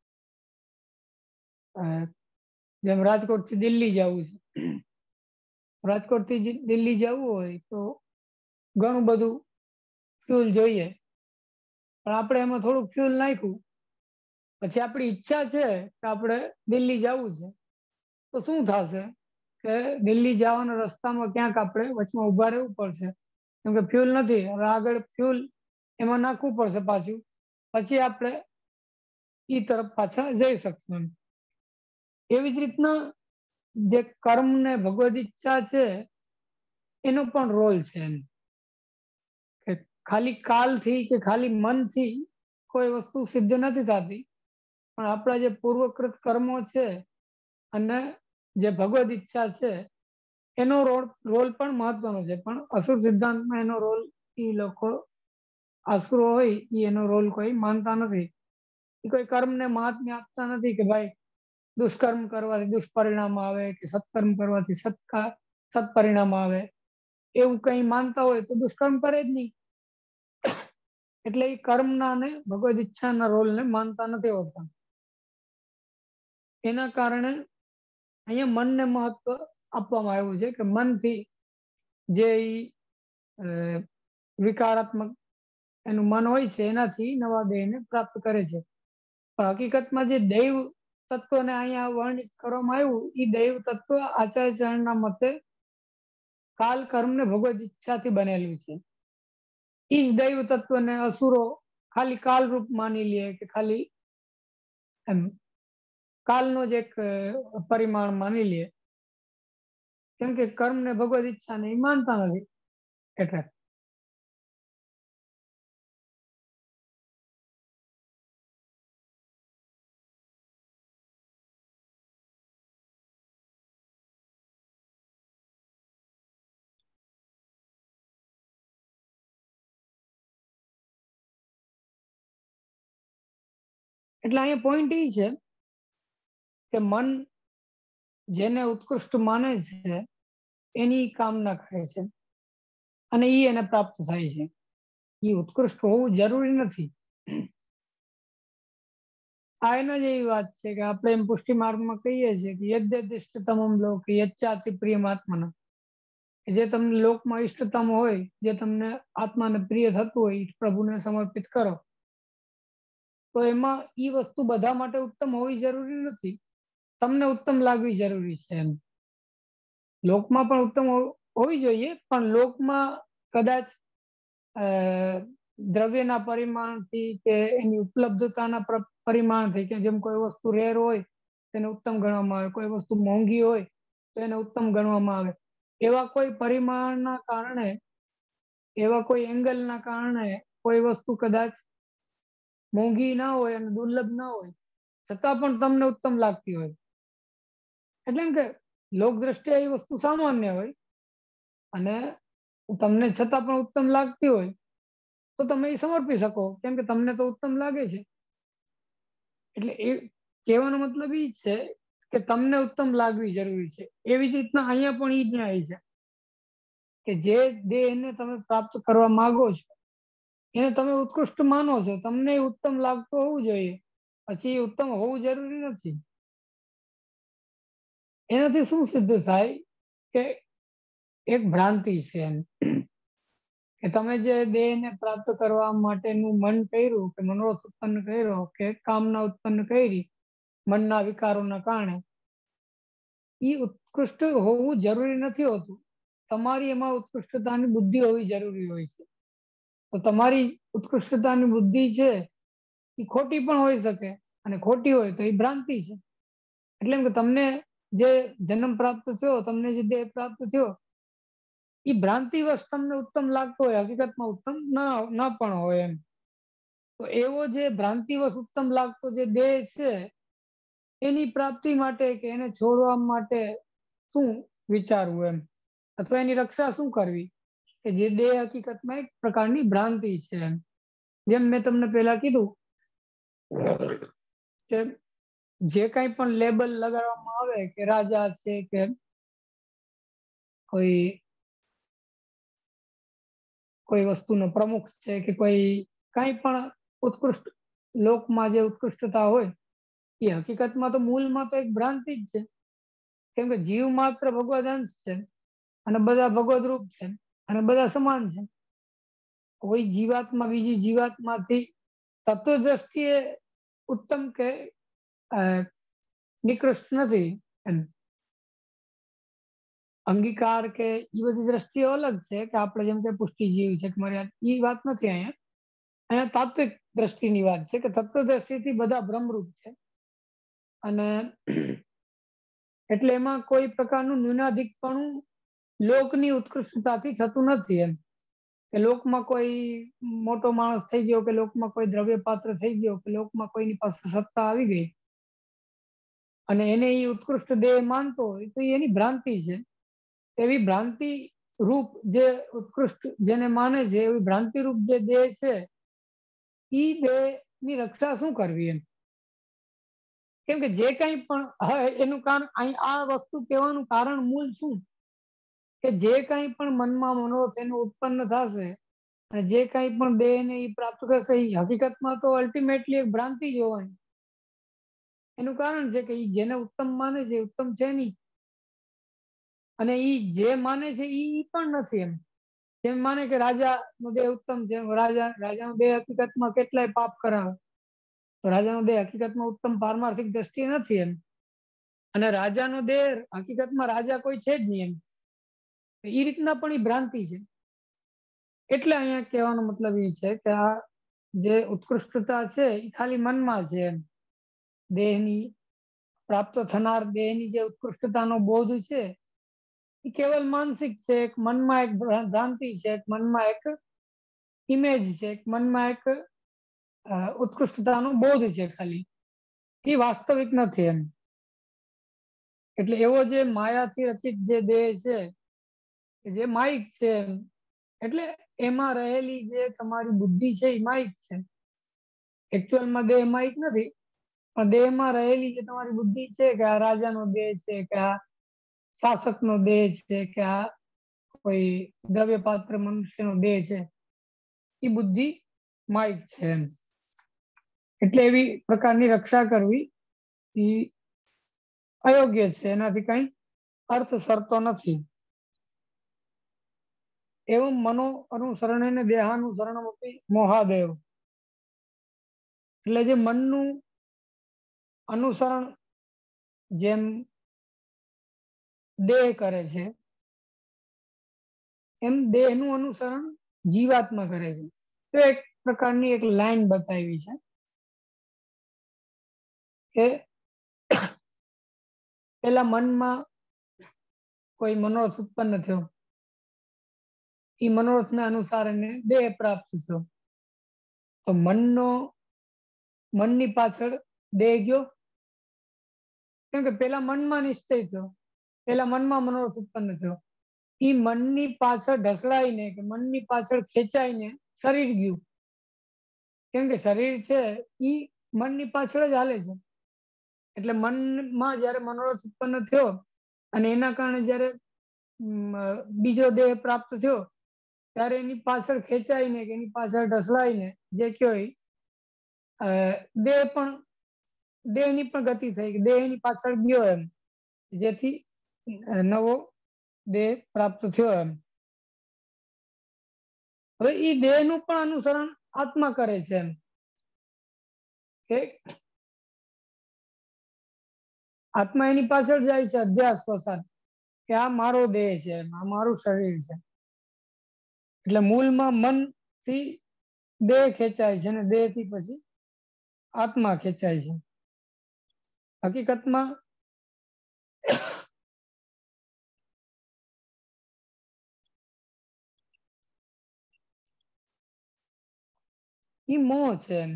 [SPEAKER 2] જેમ રાજકોટ થી દિલ્હી જવું છે. રાજકોટ થી દિલ્હી જવું હોય તો ઘણું બધું ફ્યુલ જોઈએ, પણ આપણે એમાં થોડુંક ફ્યુલ નાખ્યું પછી આપણી ઈચ્છા છે કે આપણે દિલ્હી જવું છે, તો શું થશે કે દિલ્હી જવાના રસ્તામાં ક્યાંક આપણે વચમાં ઊભા રહેવું પડશે કેમ કે ફ્યુલ નથી. હવે આગળ ફ્યુલ એમાં નાખવું પડશે પાછું, પછી આપણે એ તરફ પાછા જઈ શકશું. એવી જ રીતના જે કર્મ ને ભગવદ ઈચ્છા છે એનો પણ રોલ છે એમ કે ખાલી કાલથી કે ખાલી મનથી કોઈ વસ્તુ સિદ્ધ નથી થતી, પણ આપણા જે પૂર્વકૃત કર્મો છે અને જે ભગવદ ઈચ્છા છે એનો રોલ પણ મહત્વનો છે. પણ અસુર સિદ્ધાંતમાં એનો રોલ એ લોકો અસુરો હોય એનો રોલ કોઈ માનતા નથી. એ કોઈ કર્મને મહાત્મ્ય આપતા નથી કે ભાઈ દુષ્કર્મ કરવાથી દુષ્પરિણામ આવે કે સત્કર્મ કરવાથી સત્પરિણામ આવે, એવું કઈ માનતા હોય તો દુષ્કર્મ કરે જ નહીં. એટલે એ કર્મના ને ભગવદ ઈચ્છાના રોલને માનતા નથી હોતા. એના કારણે અહીંયા મનને મહત્વ આપવામાં આવ્યું છે કે મનથી જે વિકારાત્મક એનું મન હોય છે એનાથી નવા દેહને પ્રાપ્ત કરે છે. પણ હકીકતમાં જે દૈવ તત્વને અહીંયા વર્ણિત કરવામાં આવ્યું એ દૈવ તત્વ આચાર્ય ચરણના મતે કાલ કર્મ ને ભગવદ ઈચ્છાથી બનેલું છે. એ જ દૈવ તત્વને અસુરો ખાલી કાલ રૂપ માની લે કે ખાલી એમ કાલનો જ એક પરિમાણ માની લે, કેમ કે કર્મ ને ભગવદ ઈચ્છા ને એ માનતા નથી. એટલે અહીંયા પોઈન્ટ એ છે કે મન જેને ઉત્કૃષ્ટ માને છે એની કામના કરે છે અને એ એને પ્રાપ્ત થાય છે. એ ઉત્કૃષ્ટ હોવું જરૂરી નથી. આ એનો જ એવી વાત છે કે આપણે એમ પુષ્ટિ માર્ગમાં કહીએ છીએ કે યદ્યદિષ્ટતમમ લોક યચ્ચાતિ પ્રિયમાત્મના, જે તમને લોકમાં ઇષ્ટતમ હોય, જે તમને આત્માને પ્રિય થતું હોય એ પ્રભુને સમર્પિત કરો. તો એમાં એ વસ્તુ બધા માટે ઉત્તમ હોવી જરૂરી નથી, તમને ઉત્તમ લાગવી જરૂરી છે. એમ લોકમાં પણ ઉત્તમ હોવી જોઈએ, પણ લોકમાં કદાચ દ્રવ્યના પરિમાણથી કે એની ઉપલબ્ધતાના પરિમાણથી કે જેમ કોઈ વસ્તુ રેર હોય તેને ઉત્તમ ગણવામાં આવે, કોઈ વસ્તુ મોંઘી હોય તો એને ઉત્તમ ગણવામાં આવે. એવા કોઈ પરિમાણના કારણે, એવા કોઈ એંગલના કારણે કોઈ વસ્તુ કદાચ મોંઘી ના હોય અને દુર્લભ ના હોય છતાં પણ તમને ઉત્તમ લાગતી હોય. એટલે કે લોક દ્રષ્ટિએ એ વસ્તુ સામાન્ય હોય અને તમને છતાં પણ ઉત્તમ લાગતી હોય તો તમે એ સમર્પી શકો, કેમ કે તમને તો ઉત્તમ લાગે છે. એટલે એ કહેવાનો મતલબ એ છે કે તમને ઉત્તમ લાગવી જરૂરી છે. એવી જ રીતના અહીંયા પણ એ જ ન્યાય છે કે જે દેહને તમે પ્રાપ્ત કરવા માંગો છો એને તમે ઉત્કૃષ્ટ માનો છો, તમને ઉત્તમ લાગતું હોવું જોઈએ, પછી ઉત્તમ હોવું જરૂરી નથી. એનાથી શું સિદ્ધ થાય કે એક ભ્રાંતિ છે એમ કે તમે જે દેહને પ્રાપ્ત કરવા માટેનું મન કર્યું કે મનોરથ ઉત્પન્ન કર્યો કે કામના ઉત્પન્ન કરી મનના વિકારોના કારણે, એ ઉત્કૃષ્ટ હોવું જરૂરી નથી હોતું. તમારી એમાં ઉત્કૃષ્ટતાની બુદ્ધિ હોવી જરૂરી હોય છે. તો તમારી ઉત્કૃષ્ટતાની બુદ્ધિ છે એ ખોટી પણ હોઈ શકે, અને ખોટી હોય તો એ ભ્રાંતિ છે. એટલે કે તમને જે જન્મ પ્રાપ્ત થયો, તમને જે દેહ પ્રાપ્ત થયો એ ભ્રાંતિવશ તમને ઉત્તમ લાગતો હોય, હકીકતમાં ઉત્તમ ન પણ હોય એમ. તો એવો જે ભ્રાંતિવશ ઉત્તમ લાગતો જે દેહ છે એની પ્રાપ્તિ માટે કે એને છોડવા માટે શું વિચારવું એમ, અથવા એની રક્ષા શું કરવી, કે જે દેહ હકીકતમાં એક પ્રકારની ભ્રાંતિ છે એમ. જેમ મેં તમને પહેલા કીધું કે જે કંઈ પણ લેબલ લગાડવામાં આવે કે રાજા છે કે કોઈ વસ્તુનો પ્રમુખ છે કે કોઈ કાંઈ પણ ઉત્કૃષ્ટ લોકમાં જે ઉત્કૃષ્ટતા હોય એ હકીકતમાં તો મૂળમાં તો એક ભ્રાંતિ જ છે. કેમ કે જીવ માત્ર ભગવદ અંશ છે અને બધા ભગવદ રૂપ છે અને બધા સમાન છે. કોઈ જીવાત્મા બીજી જીવાત્માથી તત્વ દ્રષ્ટિએ ઉત્તમ કે નિકૃષ્ટ નથી એમ. અંગીકાર કે એ બધી દ્રષ્ટિઓ અલગ છે કે આપણે જેમ કે પુષ્ટિજીવ છે કે મર્યાદ, એ વાત નથી અહીંયા. અહીંયા તાત્વિક દ્રષ્ટિની વાત છે કે તત્વ દ્રષ્ટિથી બધા ભ્રમરૂપ છે અને એટલે એમાં કોઈ પ્રકારનું ન્યૂનાધિકપણું લોકની ઉત્કૃષ્ટતાથી થતું નથી એમ. કે લોકમાં કોઈ મોટો માણસ થઈ ગયો કે લોકમાં કોઈ દ્રવ્ય પાત્ર થઈ ગયો કે લોકમાં કોઈની પાસે સત્તા આવી ગઈ અને એને એ ઉત્કૃષ્ટ દેહ માનતો હોય તો એની ભ્રાંતિ છે. એવી ભ્રાંતિ રૂપ જે ઉત્કૃષ્ટ જેને માને છે એવી ભ્રાંતિ રૂપ જે દેહ છે એ દેહ ની રક્ષા શું કરવી એમ. કેમ કે જે કંઈ પણ એનું કારણ અહીં આ વસ્તુ કહેવાનું કારણ મૂળ શું, કે જે કંઈ પણ મનમાં મનોરથ એનું ઉત્પન્ન થશે અને જે કંઈ પણ દેહને એ પ્રાપ્ત કરશે એ હકીકતમાં તો અલ્ટિમેટલી એક ભ્રાંતિ જ હોવાની. એનું કારણ છે કે એ જેને ઉત્તમ માને છે ઉત્તમ છે નહીં અને ઈ જે માને છે ઈ પણ નથી એમ. જેમ માને કે રાજાનો દેહ ઉત્તમ છે, રાજાનો દેહ હકીકતમાં કેટલાય પાપ કરાવે તો રાજાનો દેહ હકીકતમાં ઉત્તમ પારમાર્થિક દ્રષ્ટિએ નથી એમ. અને રાજાનો દેહ હકીકતમાં રાજા કોઈ છે જ નહીં એમ. એ રીતના પણ એ ભ્રાંતિ છે. એટલે અહીંયા કહેવાનો મતલબ એ છે કે આ જે ઉત્કૃષ્ટતા છે એ ખાલી મનમાં છે એમ. દેહની પ્રાપ્ત થનાર દેહની જે ઉત્કૃષ્ટતાનો બોધ છે એ કેવલ માનસિક છે. એક મનમાં એક ભ્રાંતિ છે, એક મનમાં એક ઇમેજ છે, એક મનમાં એક ઉત્કૃષ્ટતાનો બોધ છે ખાલી, એ વાસ્તવિક નથી એમ. એટલે એવો જે માયાથી રચિત જે દેહ છે જે માઇક છે એમ, એટલે એમાં રહેલી જે તમારી બુદ્ધિ છે એ માઇક છે. એકચ્યુઅલમાં દેહ માઇક નથી, પણ દેહમાં રહેલી જે તમારી બુદ્ધિ છે કે આ રાજાનો દેહ છે કે આ શાસકનો દેહ છે કે આ કોઈ દ્રવ્ય પાત્ર મનુષ્યનો દેહ છે, એ બુદ્ધિ માઇક છે એમ. એટલે એવી પ્રકારની રક્ષા કરવી એ અયોગ્ય છે, એનાથી કઈ અર્થ સરતો નથી. એવમ મનો અનુસરણેને દેહાનુસરણમપી મોહાદેવ. એટલે જે મનનું અનુસરણ જેમ દેહ કરે છે એમ દેહનું અનુસરણ જીવાત્મા કરે છે. તો એક પ્રકારની એક લાઈન બતાવી છે કે પેલા મનમાં કોઈ મનોરથ ઉત્પન્ન થયો, એ મનોરથના અનુસાર એને દેહ પ્રાપ્ત થયો. તો મનની પાછળ દેહ ગયો, કેમ કે પેલા મનમાં નિશ્ચય થયો, પેલા મનમાં મનોરથ ઉત્પન્ન થયો. એ મનની પાછળ ઢસડાઈને કે મનની પાછળ ખેંચાઈને શરીર ગયું. કેમ કે શરીર છે એ મનની પાછળ જ હાલે છે. એટલે મનમાં જયારે મનોરથ ઉત્પન્ન થયો અને એના કારણે જયારે બીજો દેહ પ્રાપ્ત થયો ત્યારે એની પાછળ ખેંચાઈને કે એની પાછળ ઢસડાઈને જે કયો દેહની પણ ગતિ થઈ, દેહની પાછળ ગયો એમ, જેથી નવો દેહ પ્રાપ્ત થયો એમ. હવે એ દેહનું પણ અનુસરણ આત્મા કરે છે એમ. કે આત્મા એની પાછળ જાય છે અધ્યાસ વસાત કે આ મારો દેહ છે, આ મારું શરીર છે. એટલે મૂળમાં મનથી દેહ ખેંચાય છે અને દેહથી પછી આત્મા ખેંચાય છે. હકીકતમાં એ મોહ છે એમ.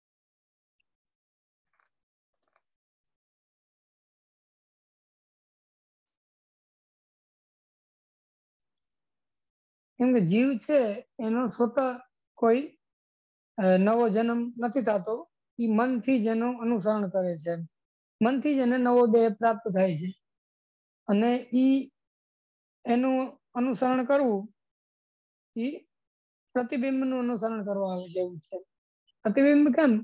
[SPEAKER 2] કેમ કે જીવ છે એનો સ્વતઃ કોઈ નવો જન્મ નથી થતો, એ મનથી જ એનું અનુસરણ કરે છે. મનથી જ એને નવો દેહ પ્રાપ્ત થાય છે, અને એનું અનુસરણ કરવું એ પ્રતિબિંબનું અનુસરણ કરવા આવે જેવું છે. પ્રતિબિંબ કેમ?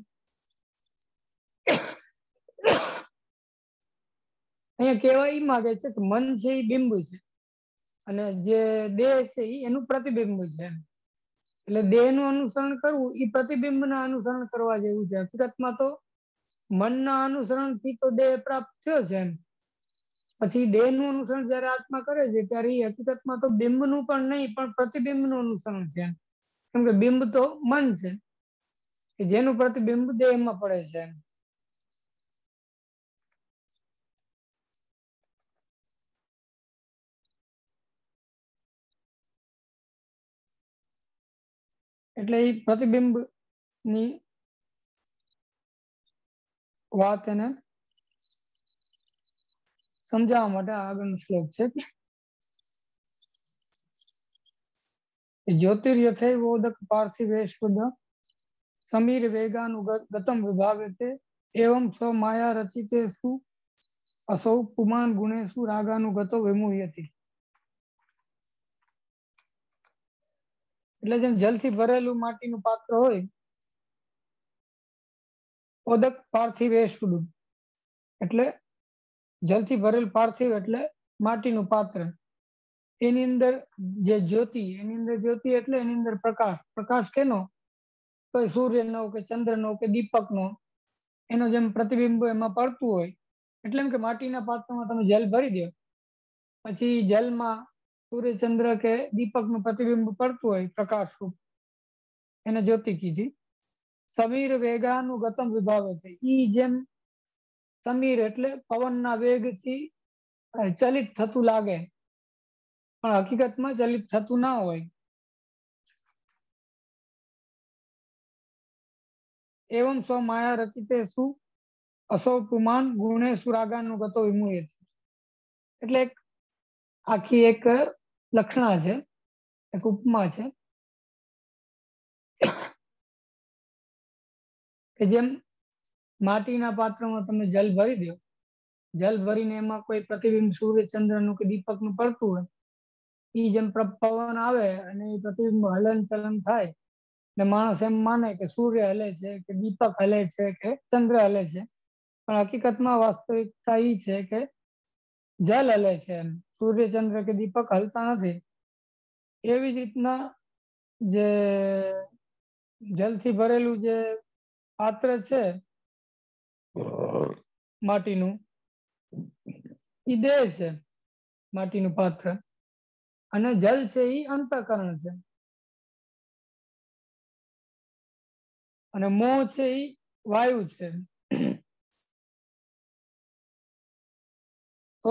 [SPEAKER 2] અહીંયા કહેવા એ માગે છે કે મન છે એ બિંબ છે, અને જે દેહ છે એ એનું પ્રતિબિંબ છે. એટલે દેહનું અનુસરણ કરવું એ પ્રતિબિંબના અનુસરણ કરવા જેવું છે. હકીકતમાં તો મનના અનુસરણથી તો દેહ પ્રાપ્ત થયો છે એમ. પછી દેહનું અનુસરણ જયારે આત્મા કરે છે ત્યારે એ હકીકતમાં તો બિંબનું પણ નહીં, પણ પ્રતિબિંબનું અનુસરણ છે. કેમ કે બિંબ તો મન છે કે જેનું પ્રતિબિંબ દેહમાં પડે છે. એટલે એ પ્રતિબિંબ ની વાત એને સમજાવવા માટે આગળનો શ્લોક છે. જ્યોતિર્યથૈવોદક પાર્થિવેશ્વદ સમીર વેગાનુગતમ વિભાવ્યતે એવં સ્વ માયા રચિતેષુ અસૌ પુમાન ગુણેશુ રાગાનુગતો વિમુહ્યતિ. એટલે જેમ જલથી ભરેલું માટીનું પાત્ર હોય, ઓદક પાર્થિવેશ્વદ એટલે જલથી ભરેલું પાર્થિવ એટલે માટીનું પાત્ર. એની અંદર જે જ્યોતિ, એની અંદર જ્યોતિ એટલે એની અંદર પ્રકાશ. પ્રકાશ કેનો? કોઈ સૂર્યનો કે ચંદ્રનો કે દીપકનો, એનો જેમ પ્રતિબિંબ એમાં પડતું હોય. એટલે એમ કે માટીના પાત્રમાં તમે જલ ભરી દો, પછી જલમાં સૂર્ય, ચંદ્ર કે દીપકનું પ્રતિબિંબ પડતું હોય પ્રકાશ રૂપ, એને જ્યોતિ કીધી. સમીર વેગાનુગતમ વિભાવે છે. ઈ જેમ સમીર એટલે પવનના વેગથી ચલિત થતું લાગે, પણ હકીકતમાં ચલિત થતું ના હોય. એવં સ્વ માયા રચિતેષુ અસૌ પુમાન ગુણેષુ રાગાનુગતો વિમુહ્યતિ. એટલે આખી એક લક્ષણા છે, એક ઉપમા છે કે જેમ માટીના પાત્રમાં તમે જલ ભરી દો, જલ ભરીને એમાં કોઈ પ્રતિબિંબ સૂર્ય, ચંદ્રનું કે દીપકનું પડતું હોય, એ જેમ પવન આવે અને એ પ્રતિબિંબ હલન ચલન થાય, ને માણસ એમ માને કે સૂર્ય હલે છે કે દીપક હલે છે કે ચંદ્ર હલે છે, પણ હકીકતમાં વાસ્તવિકતા એ છે કે જલ હલે છે. એમ સૂર્ય, ચંદ્ર કે દીપક હલતા નથી. એવી જ રીતના જે જલથી ભરેલું જે પાત્ર છે માટીનું, ઈ દેહ છે, માટીનું પાત્ર. અને જલ છે એ અંતઃકરણ છે, અને મોહ છે એ વાયુ છે. તો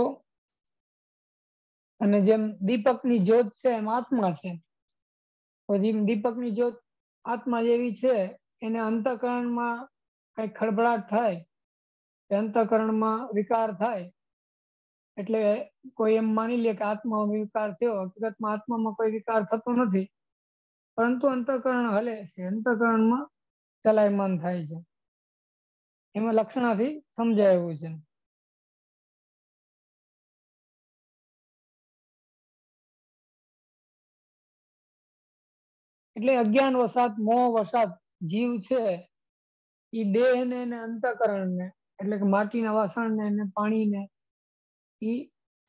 [SPEAKER 2] અને જેમ દીપકની જ્યોત છે એમ આત્મા છે, તો જેમ દીપકની જ્યોત આત્મા જેવી છે, એને અંતઃકરણમાં કઈ ખળભળાટ થાય, અંતઃકરણમાં વિકાર થાય, એટલે કોઈ એમ માની લે કે આત્મામાં વિકાર થયો. હકીકતમાં આત્મામાં કોઈ વિકાર થતો નથી, પરંતુ અંતઃકરણ હલે છે, અંતઃકરણમાં ચલાયમાન થાય છે. એમાં લક્ષણાથી સમજાય એવું છે. એટલે અજ્ઞાન વસાત, મોહ વસાત જીવ છે એ દેહને ને અંતઃકરણને, એટલે કે માટીના વાસણને ને પાણીને ઈ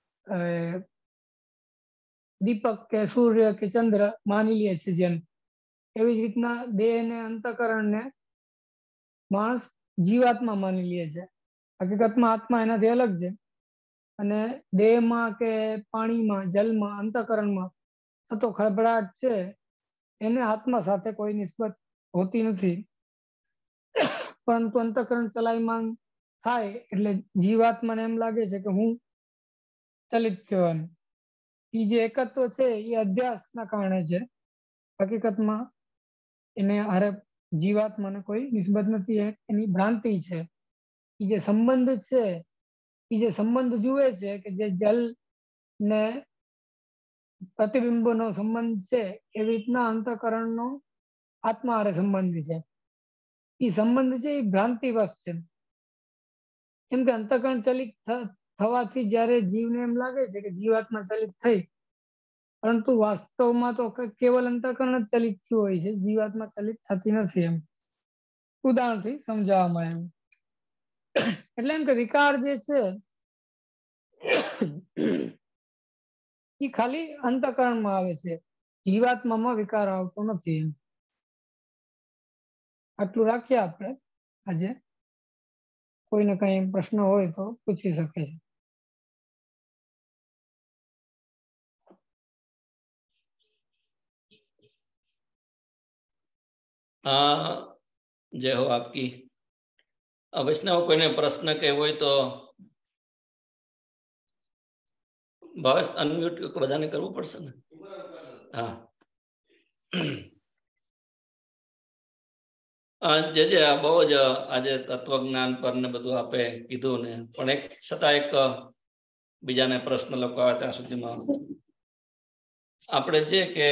[SPEAKER 2] દીપક કે સૂર્ય કે ચંદ્ર માની લે છે. જેમ એવી જ રીતના દેહ ને અંતઃકરણને માણસ જીવાત્મા માની લે છે. હકીકતમાં આત્મા એનાથી અલગ છે, અને દેહમાં કે પાણીમાં, જલમાં, અંતઃકરણમાં થતો ખળભળાટ છે, એને આત્મા સાથે કોઈ નિસ્બત હોતી નથી. પરંતુ અંતઃકરણ ચલાયમાન થાય એટલે જીવાત્માને એમ લાગે છે કે હું ચલિત થયો. એમ એ જે એકત્વ છે એ અધ્યાસના કારણે છે. હકીકતમાં એને હારે જીવાત્માને કોઈ નિસ્બત નથી, એની ભ્રાંતિ છે. એ જે સંબંધ છે, એ જે સંબંધ જુએ છે કે જે જલ ને પ્રતિબિંબનો સંબંધ છે, એવી રીતના અંતઃકરણનો આત્મા હારે સંબંધ છે. એ સંબંધ છે એ ભ્રાંતિવશ છે. કેમ કે અંતઃકરણ ચલિત થવાથી જ્યારે જીવને એમ લાગે છે કે જીવાત્મા ચલિત થઈ, પરંતુ વાસ્તવમાં તો કેવલ અંતઃકરણ જ ચલિત થયું હોય છે, જીવાત્મા ચલિત થતી નથી. એમ ઉદાહરણથી સમજાવવામાં આવ્યું. એટલે એમ કે વિકાર જે છે એ ખાલી અંતઃકરણમાં આવે છે, જીવાત્મામાં વિકાર આવતો નથી. આટલું રાખીએ આપણે આજે. કોઈને કઈ પ્રશ્ન હોય તો પૂછી શકે છે.
[SPEAKER 3] जय हो आपकी। वैष्णव कोई ने प्रश्न के हो तो बस अनम्यूट बधाने करवू पड़शे ने। हाँ जे बहु ज आज तत्वज्ञान पर ने बधु आपे कीधुं ने, पण एक छतां एक बीजाने प्रश्न लखवा आव्या त्यां सुधीमां आपणे जे के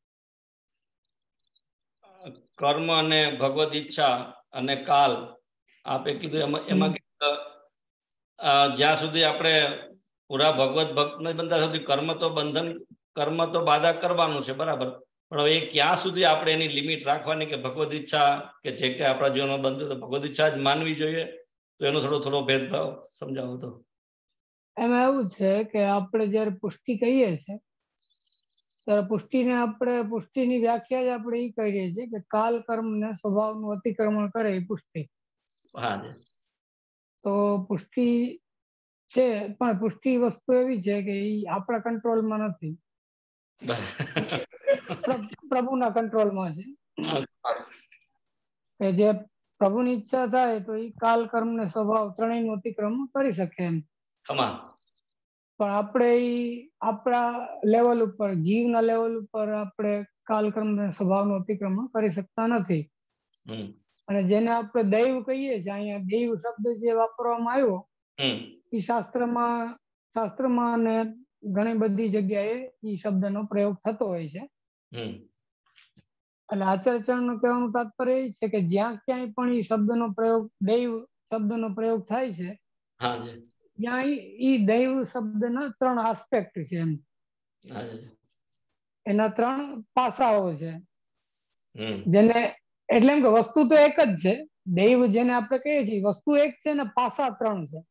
[SPEAKER 3] कर्म अने भगवत इच्छा अने काल आपे कीधुं एमां ज्यां सुधी आपणे पूरा भगवत भक्त नहीं बनता सुधी कर्म तो बंधन, कर्म तो बाधा करवानुं छे, बराबर। पण हवे क्यां सुधी आपणे एनी लिमिट राखवानी के भगवत इच्छा के जे के आपणा जीवनमां बंधुं तो भगवत इच्छा ज मानवी जोईए, तो एनो थोड़ो भेदभाव समजावो तो।
[SPEAKER 2] एमां एवुं छे के आपणे ज्यारे पुष्टि कहीए छे ત્યારે પુષ્ટિને આપણે પુષ્ટિની વ્યાખ્યા જ આપણે એ કરીએ છીએ કે કાલ કર્મને સ્વભાવનું અતિક્રમણ કરે એ પુષ્ટિ. તો પુષ્ટિ છે, પણ પુષ્ટિ વસ્તુ એવી છે કે એ આપણા કંટ્રોલમાં નથી, પ્રભુના કંટ્રોલમાં છે. કે જે પ્રભુની ઈચ્છા થાય તો એ કાલ કર્મ ને સ્વભાવ ત્રણેયનું અતિક્રમણ કરી શકે એમ. પણ આપણે આપણા લેવલ ઉપર, જીવના લેવલ ઉપર આપણે કાલક્રમ સ્વભાવનું અતિક્રમણ કરી શકતા નથી. અને જેને આપણે દૈવ કહીએ છીએ, અહીંયા દૈવ શબ્દ જે વાપરવામાં આવ્યો એ શાસ્ત્રમાં અને ઘણી બધી જગ્યાએ એ શબ્દનો પ્રયોગ થતો હોય છે. એટલે આચાર્યનું કહેવાનું તાત્પર્ય એ છે કે જ્યાં ક્યાંય પણ એ શબ્દનો પ્રયોગ, દૈવ શબ્દનો પ્રયોગ થાય છે, ત્યાં ઈ દૈવ શબ્દના ત્રણ આસ્પેક્ટ છે એમ. એના ત્રણ પાસાઓ છે. જેને એટલે એમ કે વસ્તુ તો એક જ છે, દૈવ જેને આપણે કહીએ છીએ વસ્તુ એક છે ને પાસા ત્રણ છે.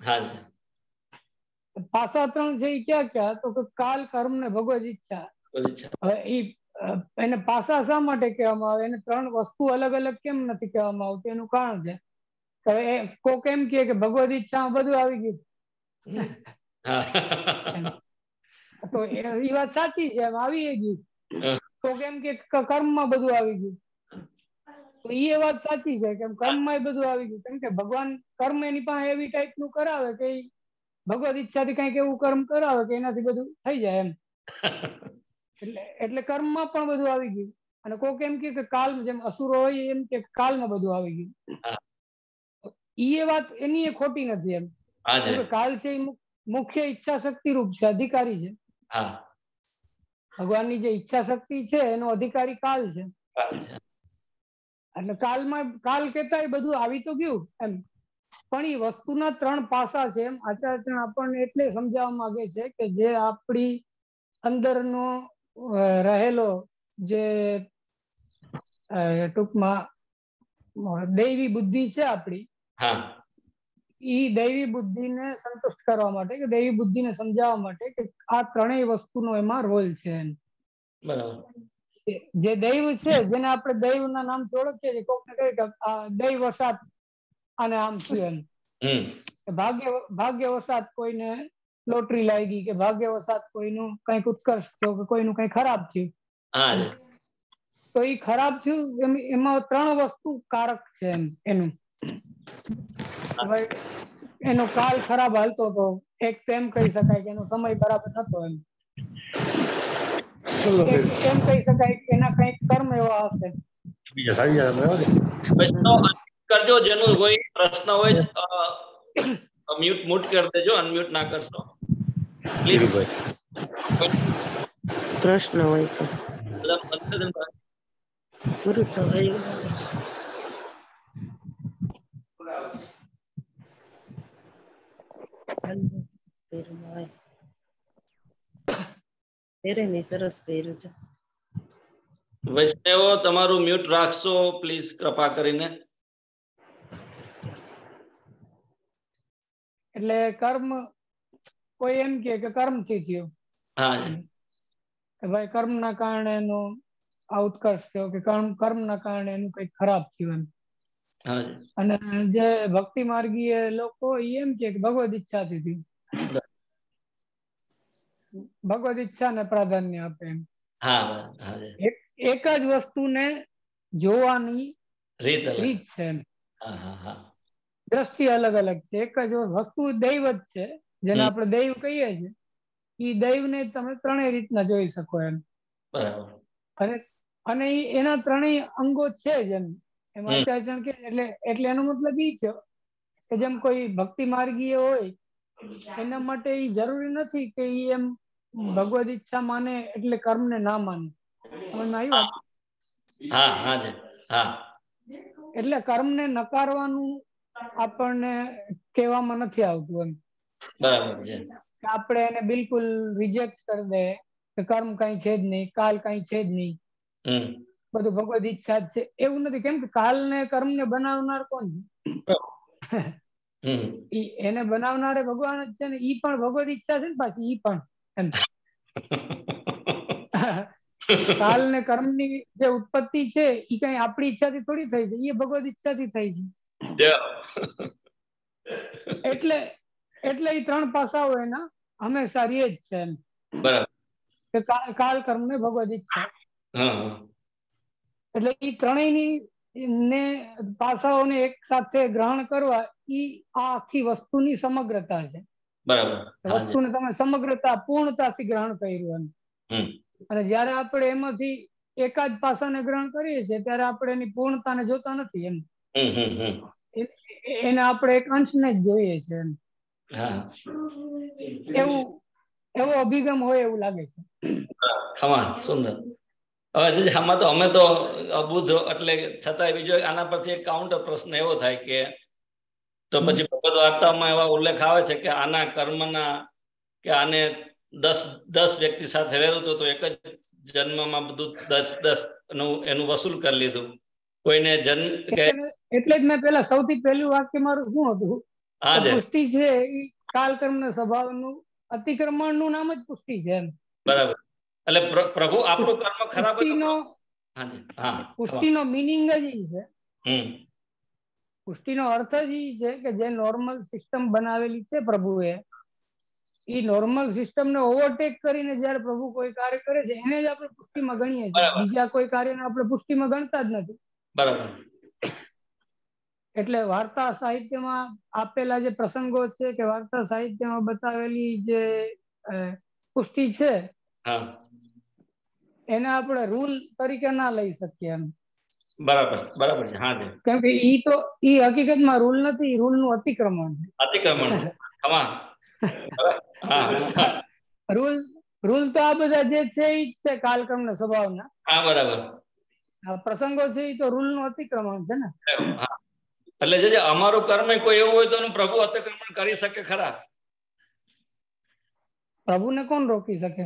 [SPEAKER 2] પાસા ત્રણ છે એ ક્યાં ક્યાં? તો કે કાલ, કર્મ ને ભગવદ ઈચ્છા. હવે એને પાસા શા માટે કહેવામાં આવે, એને ત્રણ વસ્તુ અલગ અલગ કેમ નથી કહેવામાં આવતી? એનું કારણ છે. કોક એમ કે ભગવદ ઈચ્છા બધું આવી ગયું, તો એ વાત સાચી છે, એમ આવી ગયું. કોક એમ કે કર્મમાં બધું આવી ગયું, તો એ વાત સાચી છે કે કર્મમાં બધું આવી ગયું. કેમ કે ભગવાન કર્મ એની પાસે એવી ટાઈપનું કરાવે કે ભગવદ ઈચ્છાથી કઈક એવું કર્મ કરાવે કે એનાથી બધું થઈ જાય એમ. એટલે કર્મમાં પણ બધું આવી ગયું. અને કોક એમ કે કાલ, જેમ અસુરો હોય એમ કે કાલમાં બધું આવી ગયું, એ વાત એની ખોટી નથી એમ. કાલ છે એ મુખ્ય ઈચ્છા શક્તિ રૂપ છે, અધિકારી છે. ભગવાનની જે ઈચ્છા શક્તિ છે એનો અધિકારી કાલ છે. એટલે કાલ કેતા એ બધું આવી તો ગયું એમ, પણ એ વસ્તુના ત્રણ પાસા છે એમ. આચાર્ય આપણને એટલે સમજાવવા માંગે છે કે જે આપણી અંદરનો રહેલો જે ટૂંકમાં દૈવી બુદ્ધિ છે આપણી, ઈ દૈવી બુદ્ધિને સંતુષ્ટ કરવા માટે કે દૈવી બુદ્ધિને સમજાવવા માટે કે આ ત્રણેય વસ્તુનો એમાં રોલ છે એમ. જે દૈવ છે, જેને આપણે દૈવના નામથી ઓળખીએ છીએ, કોકને કહે કે દૈવ વસાત આને આમ થયું એમ. ભાગ્યવશાત કોઈને લોટરી લાગી કે ભાગ્યવશાત કોઈનું કઈક ઉત્કર્ષ થયો કે કોઈનું કઈ ખરાબ થયું, તો એ ખરાબ થયું એમાં ત્રણ વસ્તુ કારક છે એમ. એનો કાલ ખરાબ હાલતો હતો, એક તો એમ કહી શકાય કે એનો સમય બરાબર નતો એમ. એમ કહી શકાય કે એના કઈક કર્મ એવા હશે.
[SPEAKER 4] બીજા સારી જાય બરાબર
[SPEAKER 3] વૈષ્ણવ કરજો, જેનું કોઈ પ્રશ્ન હોય મ્યુટ કરી દેજો, અનમ્યુટ ના કરશો પ્લીઝ.
[SPEAKER 5] પ્રશ્ન હોય તો પૂરું થવાયું. સરસ પહેર્યું છે.
[SPEAKER 3] વૈષ્ણવો તમારું મ્યુટ રાખશો પ્લીઝ કૃપા કરીને.
[SPEAKER 2] એટલે કર્મ કોઈ એમ કે કર્મ થી થયું,
[SPEAKER 3] હા
[SPEAKER 2] કે ભાઈ કર્મ ના કારણે એનો આ ઉત્કર્ષ થયો, કે કર્મ ના કારણે એનું કઈ ખરાબ થયું એમ.
[SPEAKER 3] હા
[SPEAKER 2] અને જે ભક્તિ માર્ગીય લોકો એમ કે ભગવદ ઈચ્છાથી થયું, ભગવદ ઈચ્છાને પ્રાધાન્ય આપે એમ.
[SPEAKER 3] હા
[SPEAKER 2] એક જ વસ્તુને જોવાની
[SPEAKER 3] રીત
[SPEAKER 2] છે એમ.
[SPEAKER 3] હા હા હા
[SPEAKER 2] દ્રષ્ટિ અલગ અલગ છે. એક જ વસ્તુ દૈવ જ છે, જેને આપણે દૈવ કહીએ છીએ. એ દૈવને તમે ત્રણેય રીતના જોઈ શકો એમ.
[SPEAKER 3] બરાબર.
[SPEAKER 2] અને એના ત્રણેય અંગો છે જ એમ. એમાં આચાર્ય કે એટલે એનો મતલબ એ થયો કે જેમ કોઈ ભક્તિ માર્ગીય હોય એના માટે એ જરૂરી નથી કે એ એમ ભગવદ ઈચ્છા માને એટલે કર્મને ના માને. સમજમાં આવ્યું?
[SPEAKER 3] હા હા હા.
[SPEAKER 2] એટલે કર્મને નકારવાનું આપણને કહેવામાં નથી આવતું એમ.
[SPEAKER 3] બરાબર છે.
[SPEAKER 2] આપણે એને બિલકુલ રિજેક્ટ કરી દે કે કર્મ કઈ છે જ નહીં, કાલ કઈ છે જ નહીં, બધું ભગવદ ઈચ્છા જ છે, એવું નથી. કેમ કે કાલ ને કર્મ ને બનાવનાર કોણ છે? એને બનાવનારે ભગવાન જ છે ને. ઈ પણ ભગવદ ઈચ્છા છે ને પાછી, ઈ પણ એમ. કાલ ને કર્મ ની જે ઉત્પત્તિ છે ઈ કઈ આપણી ઈચ્છાથી થોડી થઈ છે, એ ભગવદ ઈચ્છાથી થઈ છે. એટલે એ ત્રણ પાસાઓ એના હંમેશા રહે જ છે એમ. કે કાલ કર્મ ને ભગવદ ઈચ્છા. એટલે એ ત્રણેયની ને પાસાઓને એક સાથે ગ્રહણ કરવા, ઈ આ આખી વસ્તુની સમગ્રતા છે.
[SPEAKER 3] બરાબર.
[SPEAKER 2] વસ્તુને તમે સમગ્રતા પૂર્ણતાથી ગ્રહણ કર્યું એમ. અને જયારે આપણે એમાંથી એકાદ પાસાને ગ્રહણ કરીએ છીએ ત્યારે આપણે એની પૂર્ણતાને જોતા નથી એમ. એને આપણે એક અંશને જ જોઈએ છે એમ. એવો અભિગમ હોય એવું લાગે છે.
[SPEAKER 3] સુંદર. હવે આમાં તો અમે તો અબુધ એટલે છતાંય બીજો આના પરથી એક કાઉન્ટર પ્રશ્ન એવો થાય કે તો પછી ભગવદ વાર્તામાં એવા ઉલ્લેખ આવે છે કે આના કર્મના કે આને 10 વ્યક્તિ સાથે રહેવું તો એક જ જન્મમાં બધું 10 નું એનું વસૂલ કરી લીધું. કોઈને જન્મ
[SPEAKER 2] એટલે જ મેં પેલા સૌથી પહેલું વાક્ય મારું શું હતું? પુષ્ટિ છે એ કાલ કર્મના સ્વભાવનું અતિક્રમણનું નામ જ પુષ્ટિ છે એમ.
[SPEAKER 3] બરાબર. એટલે પ્રભુ આપણું કર્મ ખરાબ
[SPEAKER 2] પુષ્ટિનો મિનિંગ જ ઈ છે. પુષ્ટિનો અર્થ જ ઈ છે કે જે નોર્મલ સિસ્ટમ બનાવેલી છે પ્રભુએ, એ નોર્મલ સિસ્ટમને ઓવરટેક કરીને જયારે પ્રભુ કોઈ કાર્ય કરે છે એને જ આપણે પુષ્ટિમાં ગણીએ છીએ. બીજા કોઈ કાર્યને આપણે પુષ્ટિમાં ગણતા જ નથી.
[SPEAKER 3] બરાબર.
[SPEAKER 2] એટલે વાર્તા સાહિત્યમાં આપેલા જે પ્રસંગો છે કે વાર્તા સાહિત્યમાં બતાવેલી જે પુષ્ટિ છે એને આપણે રૂલ તરીકે ના લઈ શકીએ એમ.
[SPEAKER 3] બરાબર બરાબર છે. હા.
[SPEAKER 2] કેમ કે ઈ હકીકતમાં રૂલ નથી, રૂલ નું અતિક્રમણ છે.
[SPEAKER 3] અતિક્રમણ.
[SPEAKER 2] રૂલ તો આ બધા જે છે ઈ જ છે કાલક્રમના સ્વભાવના.
[SPEAKER 3] હા બરાબર.
[SPEAKER 2] પ્રસંગો છે એ તો રૂલ નું અતિક્રમણ છે ને.
[SPEAKER 3] એટલે જે અમારું કર્મ કોઈ એવું હોય તો એનું પ્રભુ અતિક્રમણ કરી શકે ખરા?
[SPEAKER 2] પ્રભુને કોણ રોકી શકે?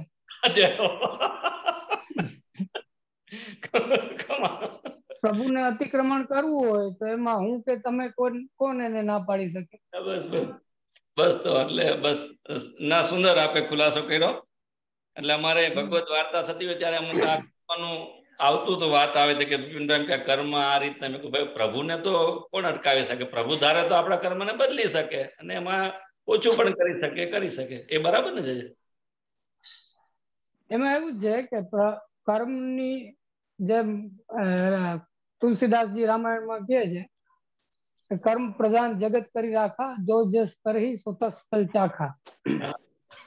[SPEAKER 2] પ્રભુને અતિક્રમણ કરવું હોય તો એમાં હું કે તમે કોણ એને ના પાડી શકે?
[SPEAKER 3] બસ તો એટલે બસ ના સુંદર આપે ખુલાસો કર્યો. એટલે અમારે ભગવત વાર્તા થતી હોય ત્યારે અમુક આવતું તો વાત આવે છે કે કર્મ આ રીતના. મેં કહ્યું ભાઈ પ્રભુને તો કોણ અટકાવી શકે? પ્રભુ ધારે તો આપણા કર્મને બદલી શકે અને એમાં ઓછું પણ કરી શકે. એ બરાબર ને છે?
[SPEAKER 2] એમાં એવું છે કે કર્મની જેમ તુલસીદાસજી રામાયણમાં કહે છે કે કર્મ પ્રધાન જગત કરી રાખા, જો જસ કરહી સો તસ ફલ ચાખા.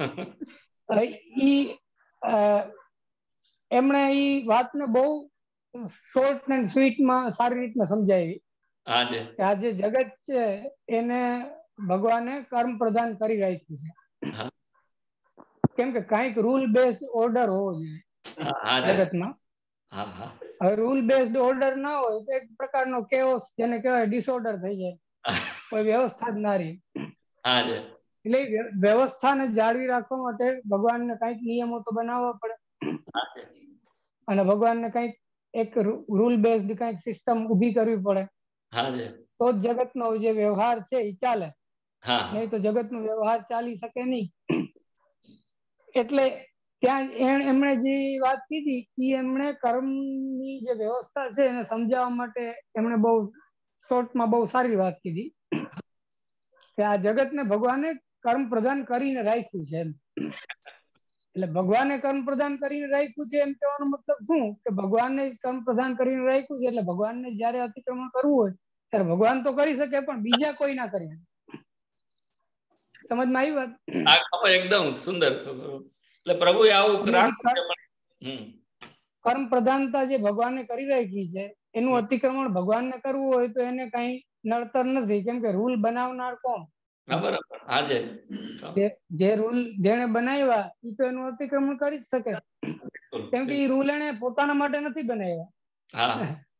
[SPEAKER 2] એમણે ઈ વાતને બહુ શોર્ટ એન્ડ સ્વીટમાં સારી રીતના સમજાવી
[SPEAKER 3] હા જી
[SPEAKER 2] કે આ જે જગત છે એને ભગવાને કર્મ પ્રદાન કરી રાખ્યું છે.
[SPEAKER 3] હા.
[SPEAKER 2] કેમ કે કાંઈક રૂલ બેઝડ ઓર્ડર હોવો જોઈએ
[SPEAKER 3] હા જી
[SPEAKER 2] જગતમાં.
[SPEAKER 3] હા હા
[SPEAKER 2] હવે રૂલ બેઝડ ઓર્ડર ના હોય તો એક પ્રકારનો કેઓસ જેને કહેવાય ડિસઓર્ડર થઈ જાય, કોઈ વ્યવસ્થા જ ના રહી.
[SPEAKER 3] હા જી
[SPEAKER 2] એટલે એ વ્યવસ્થાને જાળવી રાખવા માટે ભગવાનને કંઈક નિયમો તો બનાવવા પડે
[SPEAKER 3] હા જી
[SPEAKER 2] અને ભગવાનને કંઈક એક રૂલ બેઝડ કંઈક સિસ્ટમ ઊભી કરવી પડે,
[SPEAKER 3] હા જી
[SPEAKER 2] તો જ જગતનો જે વ્યવહાર છે એ ચાલે.
[SPEAKER 3] હા
[SPEAKER 2] નહીં તો જગતનો વ્યવહાર ચાલી શકે નહીં. એટલે ત્યાં એમણે જે વાત કીધી એ એમણે કર્મની જે વ્યવસ્થા છે એને સમજાવવા માટે એમણે બહુ શોર્ટમાં બહુ સારી વાત કીધી કે આ જગતને ભગવાને કર્મ પ્રદાન કરીને રાખ્યું છે એમ. એટલે ભગવાને કર્મ પ્રદાન કરીને રાખ્યું છે એમ કહેવાનો મતલબ શું કે ભગવાનને કર્મ પ્રદાન કરીને રાખ્યું છે એટલે ભગવાનને જયારે અતિક્રમણ કરવું હોય ત્યારે ભગવાન તો કરી શકે પણ બીજા કોઈ ના કરી શકે. સમજમાં આવી વાત?
[SPEAKER 3] આ એકદમ સુંદર. એટલે પ્રભુએ આવું રાખ્યું છે પણ
[SPEAKER 2] કર્મ પ્રધાનતા જે ભગવાને કરી રાખી છે એનું અતિક્રમણ ભગવાનને કરવું હોય તો એને કઈ નડતર નથી, કેમ કે રૂલ બનાવનાર કોણ?
[SPEAKER 3] હા બરાબર. હા જી
[SPEAKER 2] જે રૂલ જેને બનાવ્યા એ તો એનું અતિક્રમણ કરી જ શકે, કેમ કે એ રૂલ એને પોતાના માટે નથી બનાવ્યા.
[SPEAKER 3] હા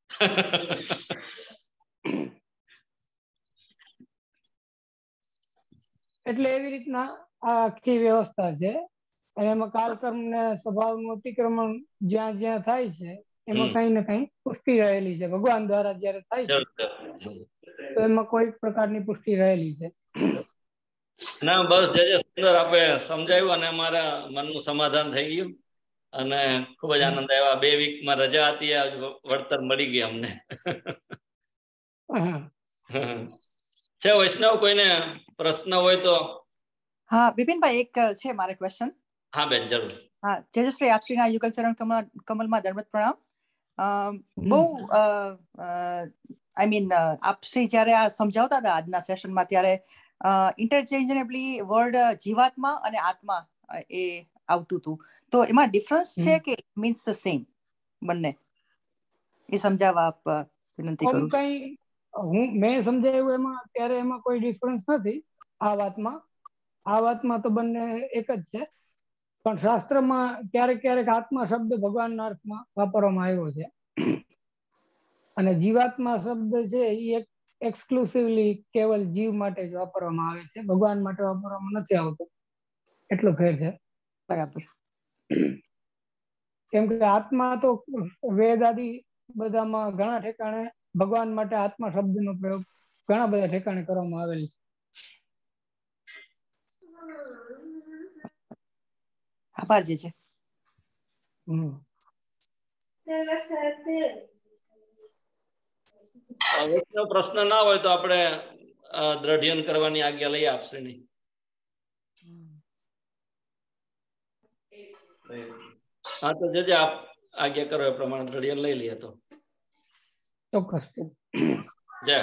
[SPEAKER 2] એટલે એવી રીતના આ આખી વ્યવસ્થા છે. અને એમાં કાલકર્મ ને સ્વભાવનું અતિક્રમણ જ્યાં જ્યાં થાય છે એમાં કઈ ને કઈ પુષ્ટિ રહેલી છે. ભગવાન દ્વારા જયારે થાય છે તો એમાં કોઈ પ્રકારની પુષ્ટિ રહેલી છે.
[SPEAKER 3] ના બસ જે સુંદર આપે સમજાવ્યું અને અમારા મનનું સમાધાન થઈ ગયું અને ખૂબ જ આનંદ આવ્યા. 2 વીકમાં રજા હતી, આ વળતર મળી ગયા અમને. છે વૈષ્ણવ કોઈને પ્રશ્ન હોય તો?
[SPEAKER 4] હા બિપિનભાઈ, એક છે મારે ક્વેશ્ચન.
[SPEAKER 3] હા બેન જરૂર.
[SPEAKER 4] હા, જયશ્રી આપશ્રીના યુગલ ચરણ કમલમાં દંડવત પ્રણામ. બહુ આઈ મીન આપશ્રી જ્યારે આ સમજાવતા હતા આજના સેશનમાં ત્યારે ઇન્ટરચેન્જેબલી વર્ડ જીવાત્મા અને આત્મા એ આવતું હતું, તો એમાં ડિફરન્સ છે કે મીન્સ ધ સેમ બંને? એ સમજાવવા આપ વિનંતી કરું છું.
[SPEAKER 2] મેં સમજાવ્યું એમાં અત્યારે એમાં કોઈ ડિફરન્સ નથી. આ વાતમાં તો બંને એક જ છે, પણ શાસ્ત્રમાં ક્યારેક ક્યારેક આત્મા શબ્દ ભગવાનના અર્થમાં વાપરવામાં આવ્યો છે અને જીવાત્મા શબ્દ છે એ એક એક્સક્લુસિવલી કેવલ જીવ માટે જ વાપરવામાં આવે છે, ભગવાન માટે વાપરવામાં નથી આવતો. એટલો ફેર છે.
[SPEAKER 4] બરાબર.
[SPEAKER 2] કેમ કે આત્મા તો વેદ આદિ બધામાં ઘણા ઠેકાણે ભગવાન માટે આત્મા શબ્દનો પ્રયોગ ઘણા બધા ઠેકાણે કરવામાં આવેલ છે.
[SPEAKER 4] આભાર જે છે.
[SPEAKER 3] વૈષ્ણવ પ્રશ્ન ના હોય તો આપણે દ્રઢયન કરવાની આજ્ઞા લઈ આપશે નહીં? હા તો જે આપ આજ્ઞા કરો એ પ્રમાણે દ્રઢયન લઈ લઈએ તો
[SPEAKER 2] ચોક્કસ.
[SPEAKER 3] જય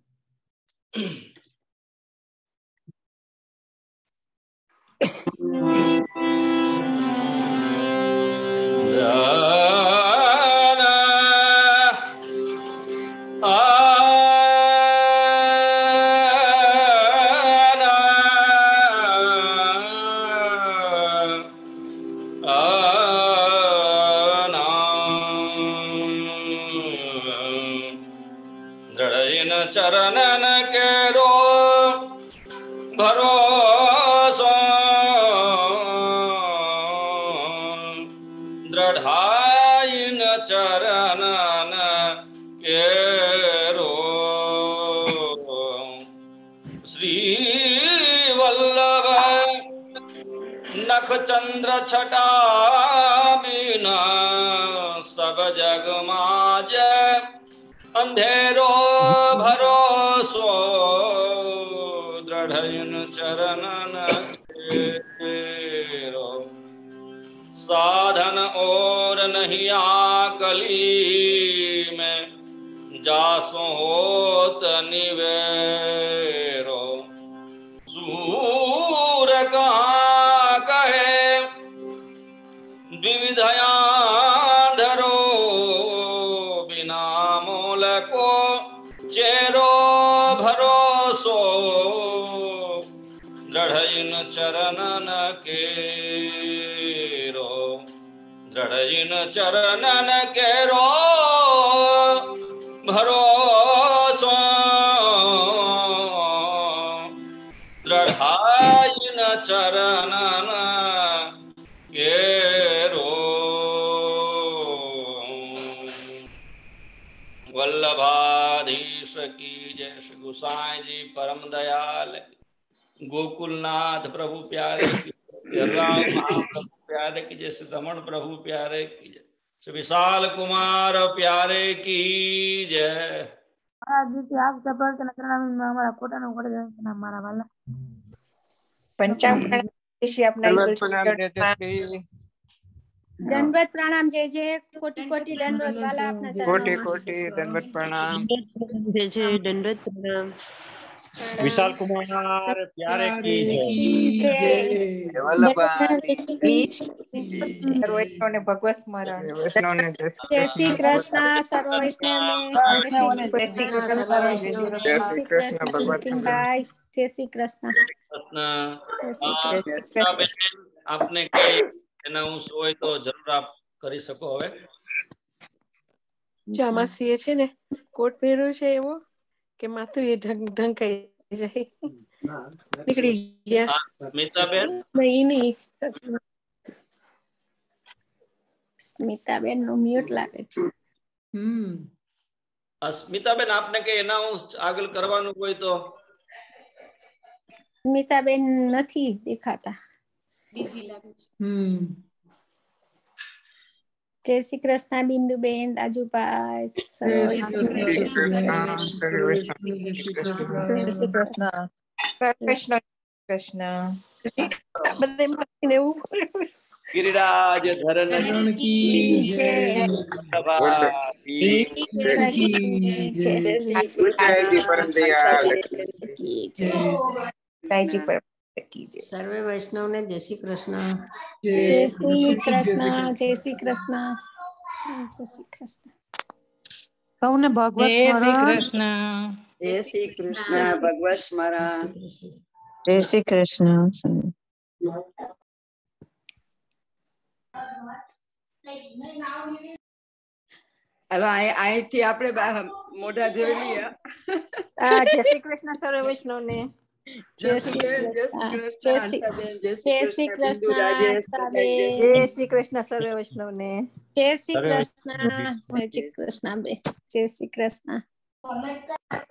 [SPEAKER 3] ચરણન કેરો ભરોસો દ્રઢાઈન ચરણન કેરો શ્રી વલ્લભ નખ ચંદ્ર છટા બીના સબ જગમાં જય અંધેરો ભરોસો દ્રઢયન ચરણન કેરો साधन और नहीं आकली में जासो होत निवेरो सूर कहाँ कहे द्विविधया धरो को चेरो भरोसो दृढ़ चरणन केरो दृढ़ चरणन केरो भरोसो दृढ़ चरणन केरो वल्लभाधीश की जय। श्री गोसाई जी परम दयाल, गोकुलनाथ प्रभु प्यारे की जय। राम महाप्रभु प्यारे की जय। श्री रमण प्रभु प्यारे की जय। श्री विशाल कुमार प्यारे की जय।
[SPEAKER 6] दंडवत प्रणाम जय जय। कोटि कोटि दंडवत वाला अपना
[SPEAKER 7] कोटि
[SPEAKER 6] चरणों
[SPEAKER 7] कोटि दंडवत प्रणाम।
[SPEAKER 5] जय जय दंडवत प्रणाम।
[SPEAKER 7] विशाल कुमार प्यारे की
[SPEAKER 6] जय।
[SPEAKER 4] વૈષ્ણવ ને ભગવત સ્મરણ।
[SPEAKER 7] वैष्णव ने
[SPEAKER 6] जय श्री कृष्ण सर्व वैष्णव ने
[SPEAKER 4] વૈષ્ણવોને જય શ્રી કૃષ્ણ।
[SPEAKER 7] जय श्री कृष्ण भगवत
[SPEAKER 6] भाई जय श्री कृष्ण।
[SPEAKER 3] आपने कई એનાઉન્સ હોય તો જરૂર આપ કરી શકો। હવે
[SPEAKER 8] જો આમાં સીએ છે ને કોટ પહેર્યો છે એવો કે માથું એ ઢંકાઈ જાય નીકળી ગયા।
[SPEAKER 3] સ્મિતાબેન
[SPEAKER 6] નહીં સ્મિતાબેન નું મ્યુટ લાગે છે।
[SPEAKER 3] સ્મિતાબેન આપને કઈ એનાઉન્સ આગળ કરવાનું હોય તો।
[SPEAKER 6] સ્મિતાબેન નથી દેખાતા। जय श्री कृष्ण बिंदुबेन રાજુભાઈ
[SPEAKER 4] કૃષ્ણ।
[SPEAKER 3] गिरिराज धरन की जय।
[SPEAKER 7] परम दयाल
[SPEAKER 5] सर्वे वैष्णव ने जय श्री कृष्ण।
[SPEAKER 6] जय श्री कृष्ण जय श्री कृष्ण जय श्री कृष्ण।
[SPEAKER 9] સૌને ભગવત
[SPEAKER 10] જય શ્રી
[SPEAKER 9] સ્મરણ।
[SPEAKER 10] કૃષ્ણ।
[SPEAKER 5] जय श्री कृष्ण भगवत स्मरण।
[SPEAKER 9] જય શ્રી કૃષ્ણ।
[SPEAKER 5] हेलो અહીંથી આપણે મોઢા જોઈ લઈએ।
[SPEAKER 6] जय श्री कृष्ण सर्व वैष्णव ने जय श्री कृष्ण जय श्री कृष्ण जय श्री कृष्ण सर्व वैष्णव ने जय श्री कृष्ण जय श्री कृष्ण जय श्री कृष्ण।